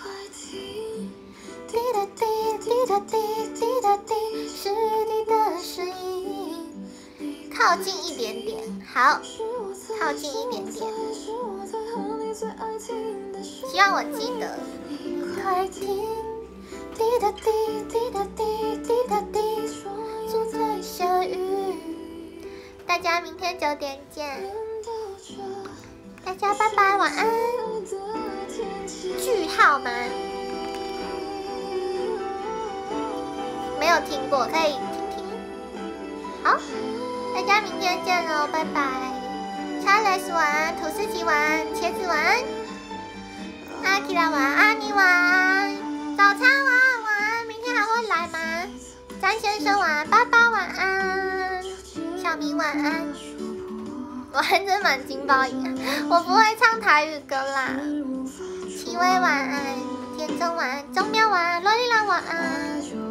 滴答滴，滴答滴，滴答滴，是你的声音。靠近一点点，好，靠近一点点。希望我记得。快听，滴答滴，滴答滴，滴答滴，就在下雨。大家明天9点见，大家拜拜，晚安。句号吗？没有听过，可以听听。好，大家明天见喽，拜拜。Charles 晚安，土司吉晚安，茄子晚安，阿基拉晚安，阿妮晚安，早餐晚安，明天还会来吗？詹先生晚安，爸爸晚安，小明晚安。我还真蛮金包银，我不会唱台语歌啦。齐薇晚安，田中晚安，钟喵晚安，萝莉郎晚安。